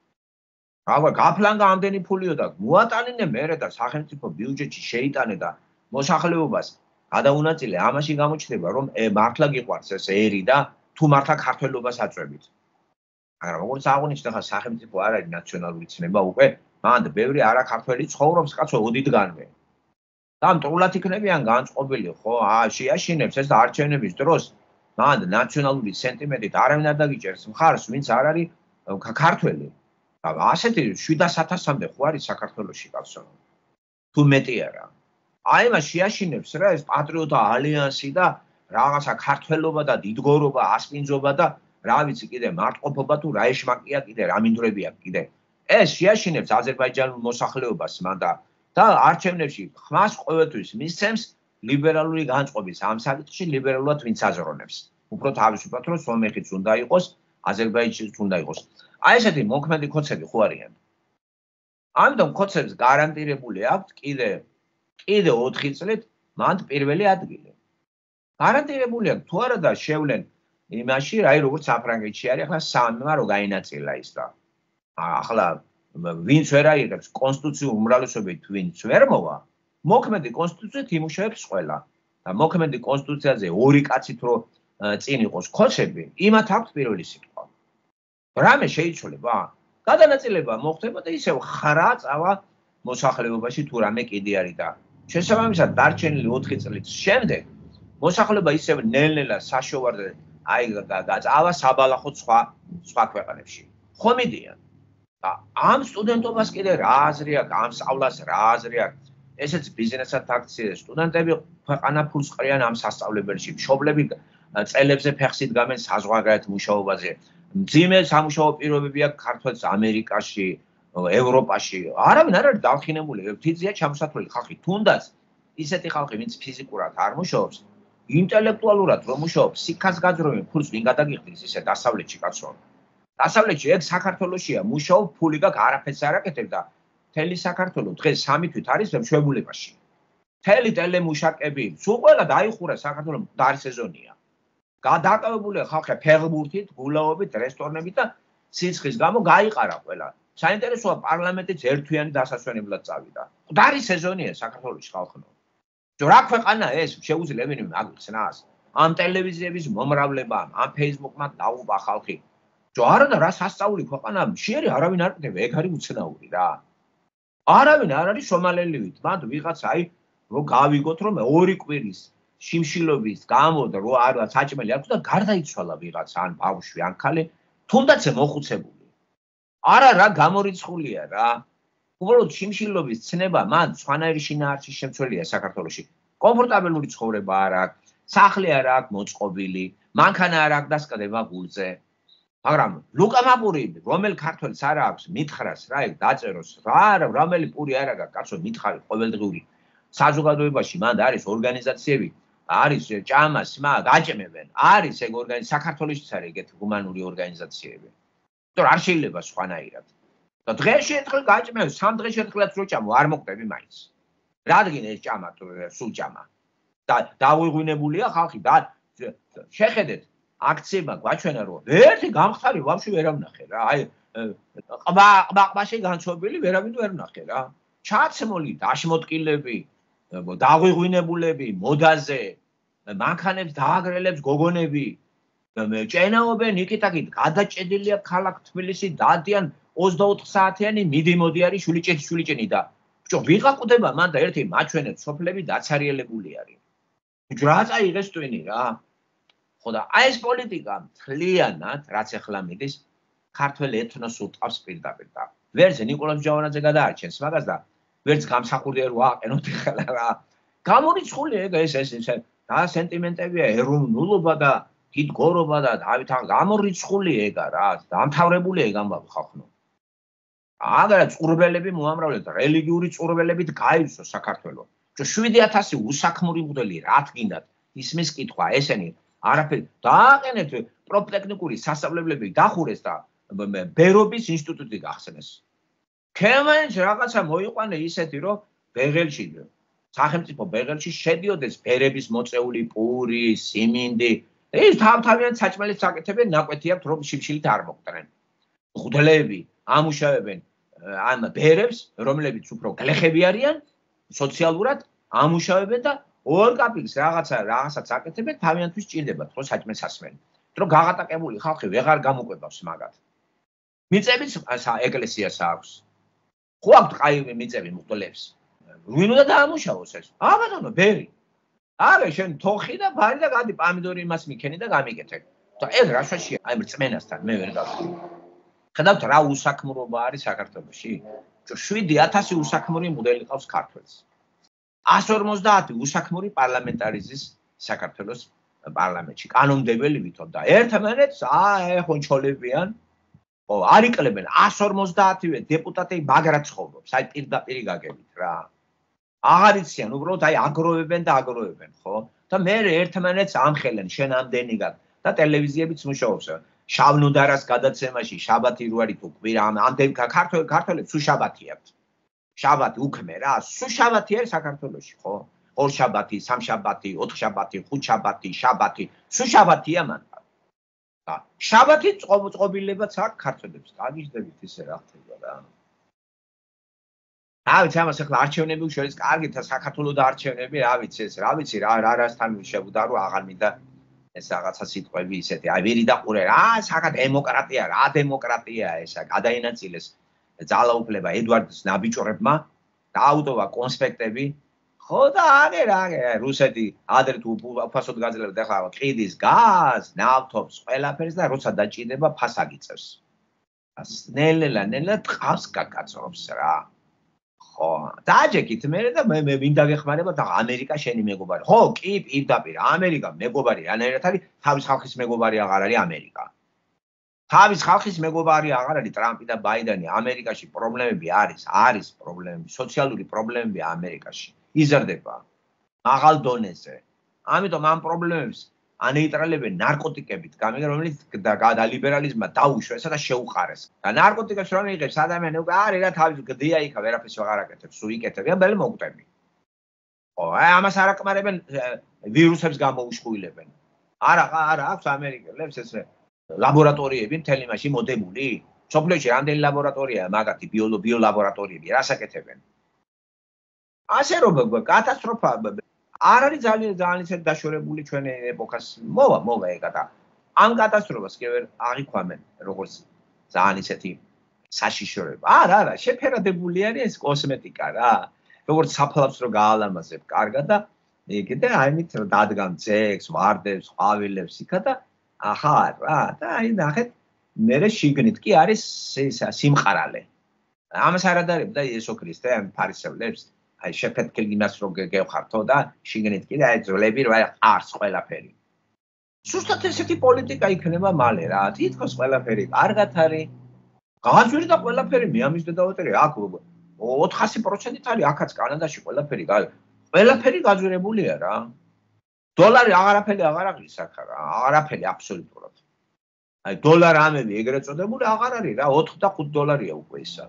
რა გაფლანგა ამდენი ფულიო და მოატანინე მერე და სახელმწიფო ბიუჯეტში შეიტანე და მოსახლეობას გადაუნაწილე, ამაში გამოჩნდება რომ მართლა გიყვარს ეს ერი და თუ მართლა ქართველობას აწვევით. მაგრამ როგორც აღნიშნე ხა სახელმწიფო არ არის ნაციონალური ცნება უკვე, მანდ ბევრი არაქართველი ცხოვრობს კაცო ოდითგანვე. და მტრულად იქნებიან განწყობილი ხო? შეაშინებს ეს არჩევნების დროს მანდ ნაციონალური სენტიმენტით არავინ არ დაგიჭერს მხარს, ვინც არ არის ქართველი. და ასეთი 700.000-მდე ხო არის საქართველოში კაცო. თუ მეტი არა. აი მას შეაშინებს რა ეს პატრიოტთა ალიანსი და რაღაცა ქართველობა და დიდგორობა, ასპინძობა და რა ვიცი კიდე მარტყოფობა თუ რა ეშმაკია კიდე რა მინდვრებია კიდე. ეს შეაშინებს აზერბაიჯანულ მოსახლეობას მანდა და არჩევნებში ხმას ყოველთვის მისცემს ლიბერალური განწყობის ამ საკითხში ლიბერალურად ვინც აზროვნებს. უფრო თავისუფლად რომ სომეხიც უნდა იყოს, აზერბაიჯანიც უნდა იყოს. აი ესეთი მოქმედი ქოცები ხო არიან. ამიტომ ქოცებს გარანტირებული აქვს კიდე 4 წლით მანდ პირველი ადგილი. გარანტირებული აქვს თუ არა და შევლენ იმაში, აი როგორც საფრანგეთში არის, ახლა 3-მა რო გაინაწილა ის და ახლა ვინც ვერ აიღებს კონსტიტუციურ უმრავლესობით ვინც ვერ მოვა, მოქმედი კონსტიტუციით იმუშავებს ყველა. და მოქმედი კონსტიტუციაზე 2 კაცით რო წინ იყოს ქოცები, იმათ აქვს პირველი სიტყვა. რამე შეიცვლება? გადანაწილება მოხდება და ისევ ხრა წავა მოსახლეობაში თუ რამე კიდე არის და შესაბამისად დარჩენილი 4 წლის შემდეგ მოსახლეობა ისევ ნელ-ნელა საშოვარზე აი გაწავა საბალახო სხვა ქვეყანებში. ხო მიდიან. და ამ სტუდენტობას კიდე რა აზრი აქვს, ამ სწავლას რა აზრი აქვს. ესეც ბიზნესად აქცია, სტუდენტები ქვეყანა ფულს ყრიან ამ სასწავლებელში, მშობლები წელებზე ფეხს იდგამენ საზღვარგარეთ მუშაობაზე. მძიმე სამუშაო პირობები აქვს ქართველს ამერიკაში, ევროპაში. არავინ არ არის დახინებული, თიძია ჩამოსათვლელი ხალხი, თუნდაც ისეთი ხალხი, ვინც ფიზიკურად არ მუშაობს, ინტელექტუალურად რომ მუშაობს, სიქას გაძროვენ, ფულს ვინ გადაგიხდის ისე დასავლეთში კაცო. დასავლეთში ეგ საქართველოშია, მუშაობ, ფული გაქვს, არაფერს არ აკეთებ და მთელი საქართველო დღეს 3 თვით არის მშობლებაში. მთელი ტელემუშაკები, სულ ყველა დაიხურა საქართველოს მკვდარი სეზონია. გადაკავებული ხალხი ფეხბურთით, გულაობით, რესტორნებით და სიცხის გამო გაიყარა ყველა. საინტერესოა პარლამენტიც ერთთვიანი დასასვენებლად წავიდა. მკვდარი სეზონია საქართველოს ხალხო. რა ქვეყანა ეს შეუძლებელი მაგცნას? ამ ტელევიზიების მომრავლებამ, ამ ფეისბუქმა დაუპა ხალხი. არა და რა სასწაული ქვეყანა, შეერი არავინ არ კვდება, ეგ არის უცნაური რა. არავინ არ არის სომალელივით, მანდ ვიღაც აი რომ გავიგოთ რომ 2 კვირის შიმშილობის გამო და რო არა საჭმელი აქვს და გარდაიცვალა ვიღაცა ან ბავშვი ან ქალი თუნდაც მოხუცებული არა რა გამორიცხულია რა უბრალოდ შიმშილობის ცნება მან სხვანაირი შინაარსის შემცველია საქართველოში კომფორტაბელური ცხოვრება არ აქვს სახლი არ აქვს მოწყობილი მანქანა არ აქვს დასკდება გულზე მაგრამ ლუკა მაპური რომელ ქართველს არ აქვს მითხრას რა ეგ დაწეროს რა რომელი პური არ აქვს კაცო მითხარი ყოველდღიური საზოგადოებაში მანდ არის ორგანიზაციები არის ჭამა სმა გაჭმევენ არის ეგ საქართველოშიც არის ეგეთი ჰუმანური ორგანიზაციები იმიტომ არ შეიძლება სხვანაირად და დღეში ერთხელ გაჭმევ 3 დღეში ერთხელაც რო ჭამო არ მოკვდები მაინც რადგან ეს ჭამა სულ ჭამა და დავიღვინებულია ხალხი და შეხედეთ აქციებმა გვაჩვენა რომ ერთი გამხდარი ბავშვი ვერ ამნახე რა აი ყბაში განცობილი ვერავინ ვერ ვნახე რა ჩაცმული დაშმოტკილები დავიღვინებულები მოდაზე მანქანებს დააგრელებს გოგონები ჭენაობენ იკიტაკით გადაჭედილია ქალაქ თბილისი დადიან 24 საათიანი მიდი არის შულიჭენი და ბჭო ვიღაკვდება მან და ერთი მაჩვენებს სოფლები დაცარიელებული არის ბჭო რა წაიღეს ტვინი რა ხო და აი ეს პოლიტიკა მთლიანად რაც ახლა მიდის ქართველ ეთნოს უტყავს პირდაპირ და ვერც ნიკოლოზ ჯავანაძე გადაარჩენს მაგას და ვერც გამსახურდია რო აყენოთ ახლა რა გამორიცხულია ეგ ეს და სენტიმენტებია ეროვნულობა და გიდგორობა და დავით გამორიცხული ეგა რა დამთავრებული ეგ ამბავი ხალხო აგარა წურბელები მოამრავლეთ რელიგიური წურბელებით გაივსო საქართველოს 7000 უსაქმური მღვდელი რა თქინდათ ისმის კითხვა ესენი არაფერი დააყენეთ პროფტექნიკური სასწავლებლები დახურეს და ბერობის ინსტიტუტი გახსნეს ქემენს რაღაცა მოიყვანე ისეთი რომ ბეღელში სახელმწიფო ბეღელში შედიოდეს ბერების მოწეული პური სიმინდი ეს თავთავიანად საჭმელებს აკეთებენ ნაკვეთი აქვს რომ შიმშილით არ მოყდნენ მღვდლები ამუშავებენ ამ ბერებს რომლებიც უფრო გლეხები არიან სოციალურად ამუშავებენ და ორ კაპიკს რაღაცაც აკეთებენ თავიანთვის ჭირდებათ ხო საჭმელს ასმენ რომ გაღატაკებული ხალხი ვეღარ გამოყვებავს მაგათ მიწებიც ეკლესიას აქვს ხო აქვს ყაივი მიწები მღვდლებს ვინ უნდა დაამუშავოს ეს აბატონო ბერი არა შენ თოხი და ბარი და გადი პამიდორი იმას მიქენი და გამიკეთე და ეს რა შაშია აი რწმენასთან მე ვერ გავხდი ხედავთ რა უსაქმრობა არის საქართველოში 7000 უსაქმური მოდელი ყავს ქართველს 150 უსაქმური პარლამენტარიზის საქართველოს პარლამენტში კანონმდებელი ვითომ და ერთმანეთს ეხონ ჩოლებიან ხო არ იკლებენ 150-ვე დეპუტატი მაგრად ცხოვრობს აი პირდაპირ გაგებით რა აღარ იციან უბრალოდ აი აგროვებენ და აგროვებენ ხო და მე ერთმანეთს ამხელენ შენ ამდენი გაკ და ტელევიზიებიც მუშაობს შავნუდარას გადაცემაში შაბათი რო არის თუ კვირა ამდენ ქართველებს სუ შაბათი აქვს შაბათი უქმე რა სუ შაბათი არის საქართველოში ხო ორ შაბათი სამ შაბათი ოთხ შაბათი ხუთ შაბათი შაბათი სუ შაბათია მან და შაბათი წყობილებაც აქვს ქართველებს გაგიჟდებით ისე რა ხდება რა რა ვიცი ამას ახლა არჩევნები უშოეს კარგით საქართველოს და არჩევნები რა ვიცი ეს რა ვიცი რასთან შევდა რომ აღარ მინდა ეს რაღაცა სიტყვები ისეთი აი ვერი დაყურე რა დემოკრატია რა დემოკრატია ესა გადაინაწილეს ძალაუფლება ედვარდს ნაბიჭორებმა დააუტოვა კონსპექტები ხო და აგე რუსეთი ადრე თუ უფასოდ გაძლევდა ახლა ყიდის გაზ ნავთობს ყველაფერს და როცა დაჭიდება ფას აგიწევს ნელა ტყავს გაკაცრობს რა ხო დაჯეკით მე და მე მინდა გეხმარება და ამერიკა შენი მეგობარი ხო კი პირდაპირ ამერიკა მეგობარი რანაირად არის თავის ხალხის მეგობარი აღარ არის ამერიკა თავის ხალხის მეგობარი აღარ არის ტრამპი და ბაიდენი ამერიკაში პრობლემები არის პრობლემები სოციალური პრობლემები ამერიკაში იზრდება მაღალ დონეზე ამიტომ ამ პრობლემებს ანეიტრალებენ ნარკოტიკებით რომელიც და ლიბერალიზმმა დაუშვეს და შეუყარეს და ნარკოტიკებს რომ იღებს ადამიანი უკვე არის რა თავის გდია იქა ვერაფერს აღარ აკეთებს სულ იკეთებიან ბელი მოკვდები ხო აი ამას არ აკმარებენ ვირუსებს გამოუშვილებენ არა აქვს ამერიკელებს ეს ლაბორატორიები მთელი მასში მოდებული სოფლიოში რამდენი ლაბორატორიაა მაგათი ბიო ლაბორატორიები რას აკეთებენ ასე რომ კატასტროფა არ არის ძალიან ისეთ დაშორებული ჩვენი ეპოქას მოვა ეგა და ამ კატასტროფას კი ვერ აღიქვამენ როგორც ძალიან ისეთი საშიშროება არა შეფერადებული არის ეს კოსმეტიკა რა როგორც საფლავს რო გაალამაზებ კარგად და იქ და აიმით დადგამ ძეგს, ვარდებს, ყვავილებს იქა და ახლა რა და აი ნახეთ მერე შიგნით კი არის სიმყარალე. ამას არ ადარებდა იესო ქრისტე ამ ფარისევლებს. აი შეფეთქილ იმას რომ გევხართო და შიგნით კი აი ძვლები რა ყარს ყველაფერი. სუსტად ესეთი პოლიტიკა იქნება მალე რა. თითქოს ყველაფერი კარგად არის. გააძვირდა ყველაფერი მე ამის დედავატერი აქ 400%-ით არის აქაც კანადაში ყველაფერი ყველაფერი გაძვირებულია რა. დოლარი აღარაფერი აღარ არის აქ რა. აღარაფერი აბსოლუტურად. აი დოლარამები ეგრეთ წოდებული აღარ არის რა 4 და 5 დოლარია უკვე ისა.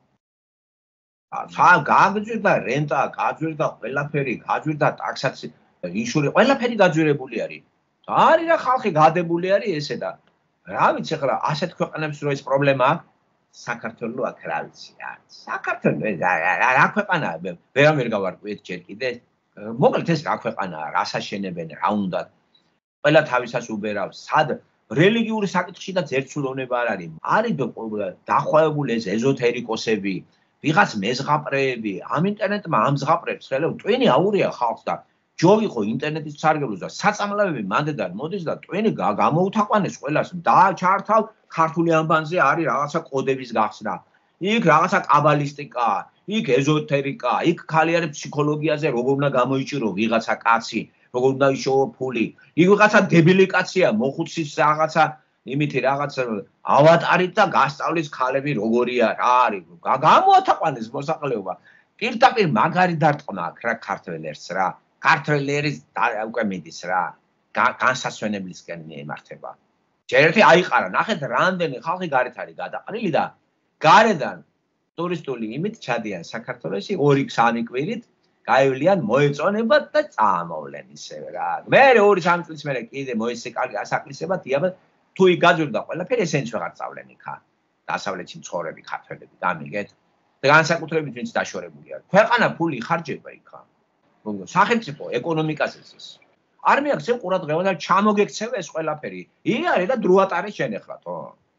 გააძვირდა რენტა, გააძვირდა ყველაფერი, გააძვირდა ტაქსაცი, ინშური ყველაფერი გაძვირებული არის. არის რა ხალხი გადებული არის ესე და რა ვიცი ახლა ასეთ ქვეყანებს რო ეს პრობლემა აქვს საქართველო აქ რა ვიცი რა. საქართველო რა ქვეყანაა ვერავერ გავარკვიეთ ჯერ კიდე. მოკლედ ეს რა ქვეყანაა, რას აშენებენ, რა უნდა. ყველა თავისას უბერავს. სად რელიგიური საკითხშიდაც ერთსულოვნება არ არის. არის დახვეებული ეს ეზოთერიკოსები, ვიღაც მეზღაპრეები, ამ ინტერნეტმა ამ ზღაპრებს ხელა ტვინი აურია ხალხს და ჯოიყო ინტერნეტის სარგებლობს და საწამლავები მანდედან მოდის და ტვინი გამოუთაყვანეს ყველას და ჩართავ ქართული ამბანზე არის რაღაცა კოდების გახსნა. იქ რაღაცა კაბალისტიკა, იქ ეზოთერიკა, იქ ხალი არის ფსიქოლოგიაზე როგორ უნდა გამოიჭირო ვიღაცა კაცი, როგორ უნდა იშოვო ფული. იქ რაღაცა დებილი კაცია, მოხუცის რაღაცა იმითი რაღაც ავატარით და გასწავლის ქალები როგორია, რა არის. გამოათაყვანეს მოსახლეობა. პირდაპირ მაგარი დარტყმა აქ რა ქართველ ერთს რა. ქართველ ერის უკვე მიდის რა. განსასვენებლისკენ მიემართება. ჯერ ერთი აიყარა, ნახეთ რამდენი ხალხი გარეთ არის გადაყრილი და გარედან ტურისტული იმით ჩადიან საქართველოში 2-3 კვირით, გაივლიან მოეწონებათ და წამოვლენ ისევე რა. მე 2-3 წლის მერე კიდე მოეცე კარგი ასაკლისება დიაბა თუ იქ გაძვირდა ყველაფერი ესენც ვეღარ წავლენ იქა. დასავლეთში მცხოვრები ქართველები გამიგეთ და განსაკუთრებით ვინც დაშორებული არის. ქვეყანა ფული ხარჯება იქა. სახელმწიფო ეკონომიკაზე ის. არ მიაქცევ ყურადღება და ჩამოგექცევა ეს ყველაფერი. იგი არის და დროატარის შენ ახლა თო.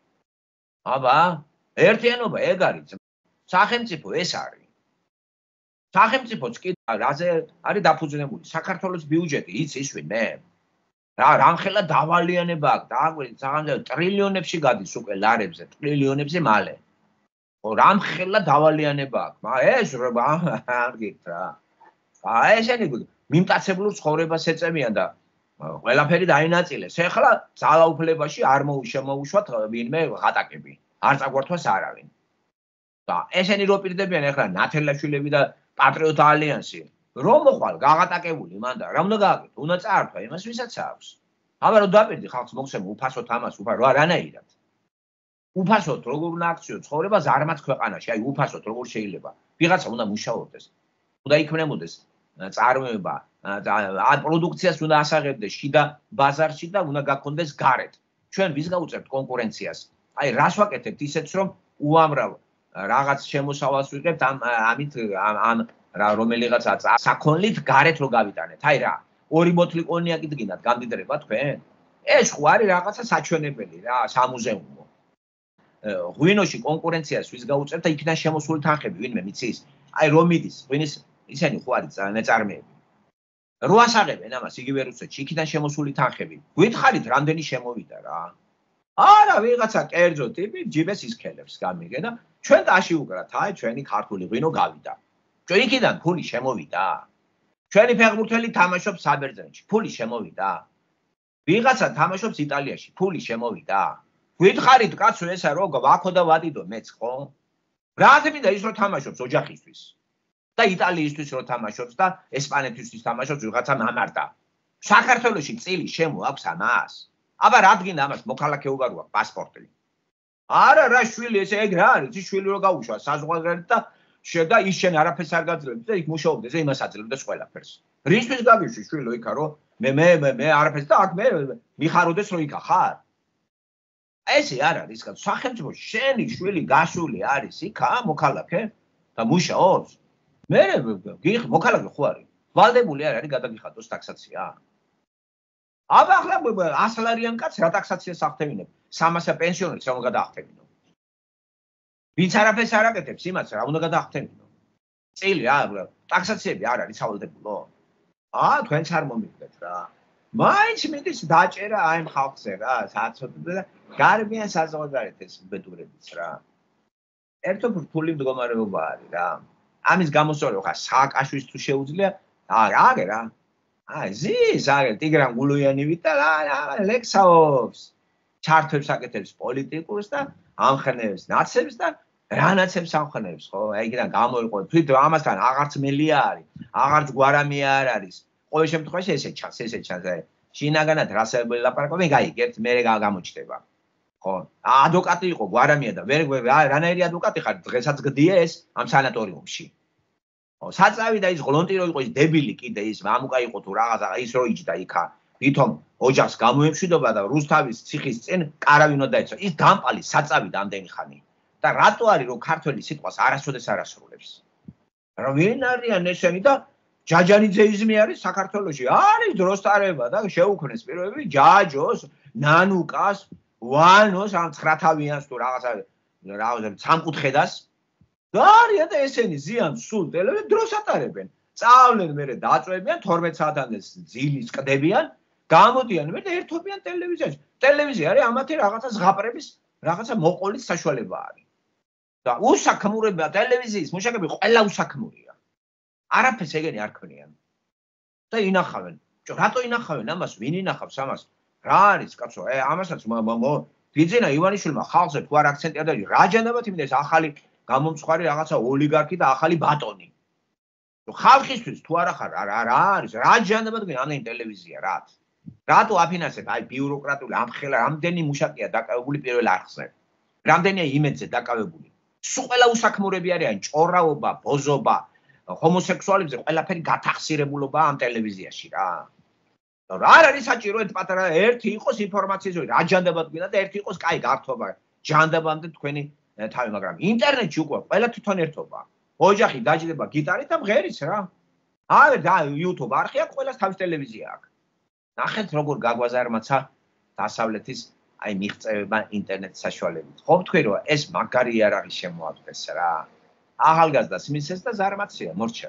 აბა, ერთიანობა ეგ არის. სახელმწიფო ეს არის. სახელმწიფოც კი რაზე არის დაფუძნებული. საქართველოს ბიუჯეტი იცის ვინმე? რა რამხელა დავალიანება აქვს დააგვირით საღამოზე ტრილიონებში გადის უკვე ლარებზე ტრილიონებზე მალე ხო რამხელა დავალიანება აქვს ეს არ გიქ რა ესენი მიმტაცებლურ ცხოვრებას ეწემიან და ყველაფერი დაინაწილეს ეხლა ძალაუფლებაში არ შემოუშვათ ვინმე ღატაკები არ წაგვართვას არავინ და ესენი რო პირდებიან ეხლა ნათელაშვილები და პატრიოტ ალიანსი რომ მოყვალ გაღატაკებული მან და რა უნდა გააკეთო უნდა წაართვა იმას ვისაც აქვს აბა რომ დაპირდი ხალხს მოგცემ უფასოდ ამას უფასო რანაირად უფასოდ როგორ უნდა აქციო ცხოვრება ზარმაც ქვეყანაში აი უფასოდ როგორ შეიძლება ვიღაცა უნდა მუშაობდეს უნდა იქმნებოდეს წარმოება პროდუქციას უნდა ასაღებდეს შიდა ბაზარში და უნდა გაქონდეს გარეთ ჩვენ ვის გავუწევთ კონკურენციას აი რას ვაკეთებთ ისეც რომ უამრავ რაღაც შემოსავალს ვიღებთ ამით ამ რა რომელიღაც საქონლით გარეთ რო გავიტანეთ აი რა ორი ბოთლი კონიაკი დგინათ გამდიდრება თქვენ ეს ხო არის რაღაცა საჩვენებელი რა სამუზეუმო ღვინოში კონკურენციას ვის გავუწევთ და იქიდან შემოსული თანხები ვინმე მიცის აი რომ მიდის ღვინის ისენი ხო არის ნაწარმეები რო ასაღებენ ამას იგივე რუსეთში იქიდან შემოსული თანხები გითხარით რამდენი შემოვიდა რა არა ვიღაცა კერძო ტიპი ჯიბეს ისქელებს გამიგე და ჩვენ დაში უკრათ აი ჩვენი ქართული ღვინო გავიდა ჩვენ იქიდან ფული შემოვიდა ჩვენი ფეხბურთელი თამაშობს საბერძნეთში ფული შემოვიდა ვიღაცა თამაშობს იტალიაში ფული შემოვიდა გითხარით კაცო ესა რო ვაქო და ვადიდო მეც ხო რა მინდა ის რო თამაშობს ოჯახისთვის და იტალიისთვის რო თამაშობს და ესპანეთისთვის თამაშობს ვიღაცა მამარდა საქართველოში წილი შემოაქვს ამას აბა რადგან ამას მოქალაქეობა როა პასპორტი არა რა შვილი ესე ეგ რა არის ის შვილი რო გაუშვა საზღვარგარეთ და შედა ის შენ არაფერს არ გაძლევს და იქ მუშაობდეს და იმას აძლევდეს ყველაფერს რისთვის გაგიშვი შვილო იქა რომ მე არაფერს და აქ მე მიხაროდეს რომ იქა ხარ ესე არ არის კაცო სახელმწიფო შენი შვილი გასული არის იქა მოქალაქე და მუშაობს მე მოქალაქე ხო არის ვალდებული არ არის გადაგიხადოს ტაქსაცია აბა ახლა 100 ლარიან კაცს რა ტაქსაციას აღთევინებ 300 პენსიონერს რა უნდა გადაახტევინო ვინც არაფერს არ აკეთებს იმას რა უნდა გადაახტევინო წილი რა ტაქსაციები არ არის სავალდებულო თქვენც არ მომიგდეთ რა. მაინც მიდის დაჭერა აი ამ ხალხზე რა, საცოტა და გარბიან საზღვარგარეთ ეს ბედურებიც რა. ერთო რთული მდგომარეობა არის რა. ამის გამოსწორება ხა სააკაშვილის თუ შეუძლია, აგე რა. ზის აგე ტიგრან გულუიანივით და ლექსაობს. ჩართვებს აკეთებს პოლიტიკურს და ამხნევებს ნაცებს და რა ნაცებს ამხნევებს ხო? აი იქიდან გამოიყო თვით ამასთან აღარც მელია არის, აღარც გვარამია არ არის. ყოველ შემთხვევაში ესე ჩანს. შინაგანად რასაებული ლაპარაკობენ, გაიგებთ, მე გამოჩდება. ხო? ადვოკატი იყო გვარამია და რანაირი ადვოკატი ხარ, დღესაც გდია ეს ამ სანატორიუმში. ხო, საწავი და ის ღლონტირო იყო ის დებილი კიდე ის მამუკა იყო თუ რაღაცა ის რო იჯდა იქა. ვითომ ოჯახს გამოემშვიდობა და რუსთავის ციხის წინ კარავი უნდა დაეცვა. ის დამპალი საწავი ამდენი ხანი. და რატო არის რომ ქართველი სიტყვას არასოდეს არ ასრულებს? რა ვინ არიან ესენი და ჯაჯანიძეიზმი არის საქართველოში. არის დროსტარება და შეუქმნეს პირობები ჯაჯოს, ნანუკას, ვანოს ამ 9 თავიანს თუ რაღაცა სამკუთხედას. და არიან და ესენი ზიან სულ ტელევიზორ დროს ატარებენ. წავლენ მერე დაწვევიან 12 საათამდე ძილის ყდებიან, გამოდიან მერე ერთობიან ტელევიზიაში. ტელევიზია არის ამათი რაღაცა ზღაპრების რაღაცა მოყოლის საშუალება არის. და უსაქმურებია ტელევიზიის მუშაკები ყველა უსაქმურია. არაფერს ეგენი არ ქმნიან. და ინახავენ. რატო ინახავენ ამას? ვინ ინახავს ამას? რა არის კაცო? ამასაც ბიძინა ივანიშვილმა ხალხზე თუ არ აქცენტი არ დაიჭირა, რა ჯანდაბათ იმდეს ახალი გამომწვარი რაღაცა ოლიგარქი და ახალი ბატონი. ხალხისთვის თუ არა ხარ, რა არის? რა ჯანდაბათ ამდენი ტელევიზია რაც? რატო აფინანსებ აი ბიუროკრატიული ამხელა რამდენი მუშაკია დაკავებული პირველ არხზე? რამდენია იმედზე დაკავებული? სულ ყველა უსაქმურები არიან, ჭორაობა, ბოზობა, ჰომოსექსუალებზე ყველაფერი გათახსირებულობა ამ ტელევიზიაში რა. რა არის საჭირო ერთ პატარა ერთი იყოს ინფორმაციის რა ჯანდაბად გვინდა და ერთი იყოს კაი გართობა ჯანდაბამდე თქვენი თავი, მაგრამ ინტერნეტში უკვე ყველა თვითონ ერთობა. ოჯახი დაჯდება გიტარით და მღერის რა. აი და YouTube არხი აქვს, ყველას თავის ტელევიზია აქვს. ნახეთ როგორ გაგვაზარმაცა დასავლეთის აი მიღწევება ინტერნეტ საშუალებით. ხო თქვი რომ ეს მაგარი იარაღი შემოადგენს რა. ახალგაზრდას მისცეს და ზარმაცია მორჩა.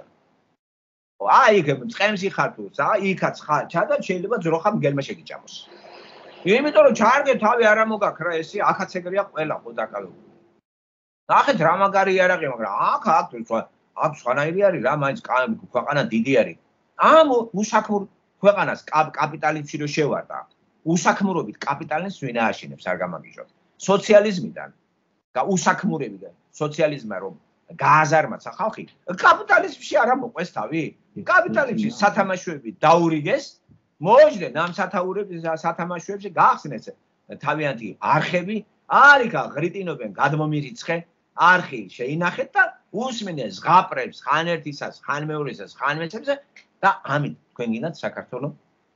აი იქ წემს იხარ თუ იქაც ხარ ჩადა შეიძლება ძროხა მგელმა შეგიჭამოს. იმიტომ რომ ჩარგე თავი არ ამოგაქ რა ესე აქაც ეგრეა ყველა ხო დაკავებული. ნახეთ რა მაგარი იარაღი, მაგრამ აქ სხვანაირი არის რა, მაინც ქვეყანა დიდი არის. ამ უსაქმურ ქვეყანას კაპიტალიზმში რო შევარდა. უსაქმურობით კაპიტალიზმს ვინ ააშენებს არ გამაგიჟოთ. სოციალიზმიდან და უსაქმურებიდან სოციალიზმმა რომ გააზარმაცა ხალხი, კაპიტალიზმში არ ამოყვეს თავი. კაპიტალიზმში სათამაშოები დაურიგეს, მოიჯდნენ ამ სათამაშოებში გაახსნეს თავიანთი არხები, არიქა ღრიტინობენ გადმომირიცხე, არხი შეინახეთ და უსმენენ ზღაპრებს, ხან ერთისას, ხან მეორისას, ხან მესამეზე და ამით თქვენ გინდათ საქართველოს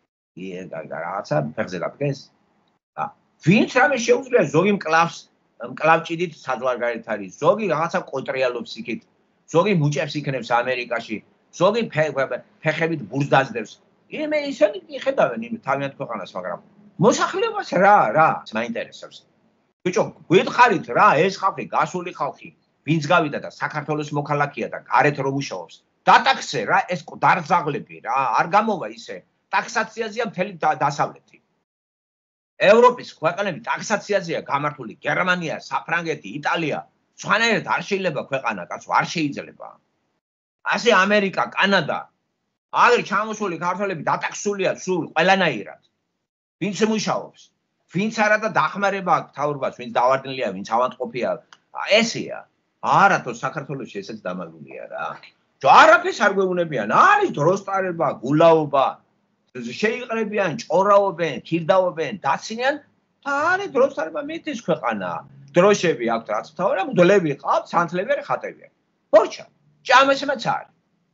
რაღაცა ფეხზე დადგეს. და ვინც რამე შეუძლია ზოგი მკლავჭიდით საზღვარგარეთ არის, ზოგი რაღაცა კონტრიალობს იქით, ზოგი მუჭებს იქნებს ამერიკაში, ზოგი ფეხებით ბურს დაძდებს. ისინი იხედავენ იმ თავიანთ ქვეყანას, მაგრამ მოსახლეობას რა მაინტერესებს. ბიჭო, გვითხარით რა, ეს ხალხი, გასული ხალხი, ვინც გავიდა და საქართველოს მოქალაქეა და გარეთ რომ მუშაობს, დატაქსე რა, ეს დარწაღლები რა, არ გამოვა ისე. ტაქსაციაზეა მთელი დასავლეთი. ევროპის ქვეყნები ტაქსაციაზეა გამართული, გერმანია, საფრანგეთი, იტალია, სხვანაირად არ შეიძლება ქვეყანა, კაცო, არ შეიძლება. ასე ამერიკა, კანადა, აგერ ჩამოსული ქართველები დატაქსულია სულ ყველანაირად. ვინც მუშაობს, ვინც არა და დახმარება აქვს თავრობას, ვინც დავარდნილია, ვინც ავადმყოფია, ესეა. არა თო საქართველოში ესეც დამაგულია რა. არაფერს არ გვეუბნებიან, არის დროსტარება, გულაობა. შეიყრებიან, ჭორაობენ, ქირდაობენ, დაცინიან და არის დროსტარება მითის ქვეყანა. დროშები აქვთ რაც თავი, მდლები ყავთ, სანთლები არის, ხატები არის. მორჩა, ჭამასმაც არის.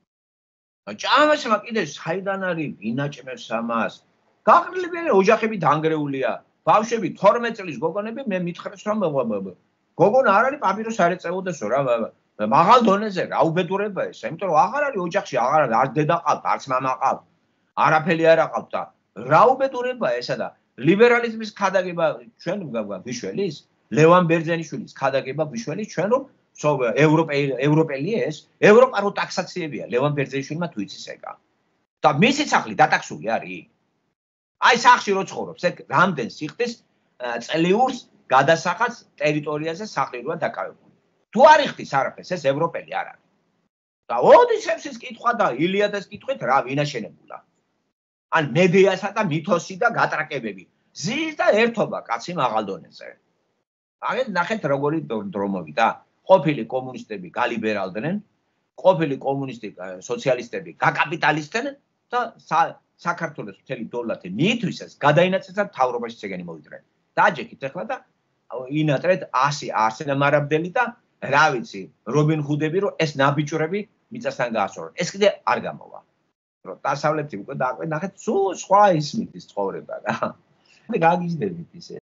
ჭამასმა კიდე საიდან არის ვინაჭმევს ამას? გაყრილები ოჯახები დანგრეულია. ბავშვები 12 წლის გოგონები მე მითხრეს რომ გოგონა არ არის პაპიროს არ ეწეოდესო რა. მაღალ დონეზე რა უბედურება ეს, იმიტომ რომ აღარ არის ოჯახში, აღარ არის არც დედა ყავთ, არც მამა ყავთ. არაფერი არ აყავთ და რა უბედურება ესა და ლიბერალიზმის ქადაგება ჩვენ გვიშველის, ლევან ბერძენიშვილის ქადაგება გვიშველის ჩვენ რომ ევროპელი ეს ევროპა რო ტაქსაციებია ლევან ბერძენიშვილმა თუ იცის ეგა. და მისი სახლი დატაქსული არის? აი სახლში რო ცხოვრობს, ეგ რამდენ სიხდის წლიურს გადასახადს ტერიტორიაზე სახლი როა დაკავებული. თუ არ იხდის არაფერს, ეს ევროპელი არ არის. და ოდისევსის კითხვა და ილიადეს კითხვით რა ვინაშენებულა. ან მედეასა და მითოსი და გატრაკებები. ზის და ერთობა კაცი მაღალ დონეზე. აგეთ ნახეთ როგორი დრო მოვიდა. ყოფილი კომუნისტები გალიბერალდნენ, ყოფილი კომუნისტი სოციალისტები გაკაპიტალისტდნენ და საქართველოს მთელი დოლარი მიითვისეს, გადაინაცეს და მთავრობაში ეგენი მოვიდნენ. დაჯექით ახლა და ინატრეთ 100 არსენამარაბდელი და რა ვიცი, რობინ ჰუდები რომ ეს ნაბიჯურები მიწასთან გაასწორონ. ეს კიდე არ გამოვა. რომ დასავლეთი უკვე დააკვეთ, ნახეთ, სულ სხვა ისმის ცხოვრება რა. მე გაგიჟდებით ისე.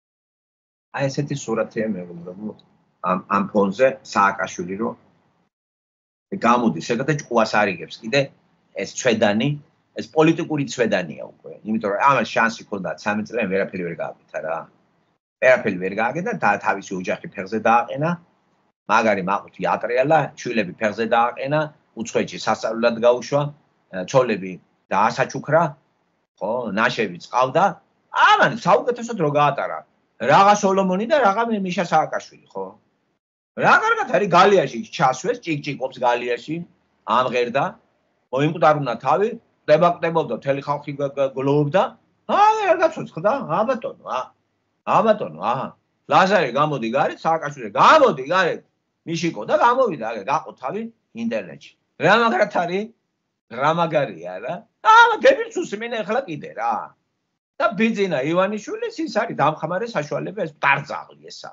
აი ესეთი სურათია მეუბნებო ამ ფონზე სააკაშვილი რომ გამოდის, შეგადა ჭკუას არიგებს კიდე ეს ჩვედანი, ეს პოლიტიკური ჩვედანია უკვე. იმიტომ რომ ამას შანსი ჰქონდა 13 წლიანი ვერაფერი ვერ გააკეთა რა. ვერაფერი ვერ გააკეთა და თავისი ოჯახი ფეხზე დააყენა. მაგარი მაყუთი ატრიალა, შვილები ფეხზე დააყენა, უცხოეთში სასწავლებლად გაუშვა, ჩოლები დაასაჩუქრა, ხო, ნაშები წყავდა. ამან საუკეთესოდ რო გაატარა. რაღა სოლომონი და რაღა მიშა სააკაშვილი, ხო? რა კარგად არის გალიაში ჩასვეს, ჭიკჭიკობს გალიაში, ამღერდა, მოიმკვდარუნა თავი, დებაკდებოდა, მთელი ხალხი გლოვობდა. არ გაცოცხლდა, ბატონო, ბატონო, ლაზარე გამოდი გარეთ, სააკაშვილი გამოდი გარეთ. მიშიკო და გამოვიდა, გაყო თავი ინტერნეტში. რა მაგრად არის? რა მაგარია რა? დებილს უსმენე ახლა კიდე რა. და ბიძინა ივანიშვილის ის არის დამხმარე საშუალება ეს დარწაღლი ესა.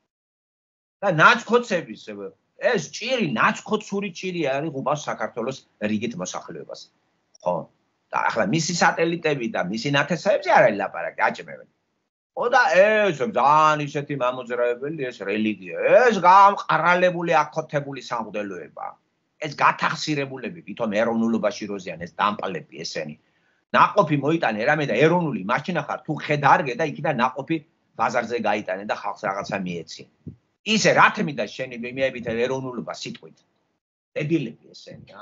და ნაცქოცების ეს ჭირი, ნაცქოცური ჭირი არის ყუბას საქართველოს რიგით მოსახლეობას. ხო? და ახლა მისი სატელიტები და მისი ნათესავებზე არ არის ლაპარაკი, აჭმევენ. ხო და ეს ძალიან ისეთი მამოძრავებელი ეს რელიგია, ეს გამყრალებული აკოთებული სამღვდელოება. ეს გათახსირებულები თვითონ ეროვნულობაში როზიან ეს დამპალები ესენი. ნაყოფი მოიტანე რამე და ეროვნული მაშინა ხარ თუ ხედარგე და იქიდან ნაყოფი ბაზარზე გაიტანე და ხალხს რაღაცა მიეცი. ისე რათმი და შენი მიებით ეროვნულობა სიტყვით. დებილები ესენი რა.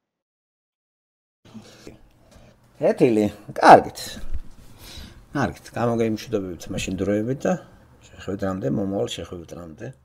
ეთილი, კარგით. კარგით, გამოგეიმშვიდობებით მაშინ დროებით და შეხვედრამდე, მომავალ შეხვედრამდე.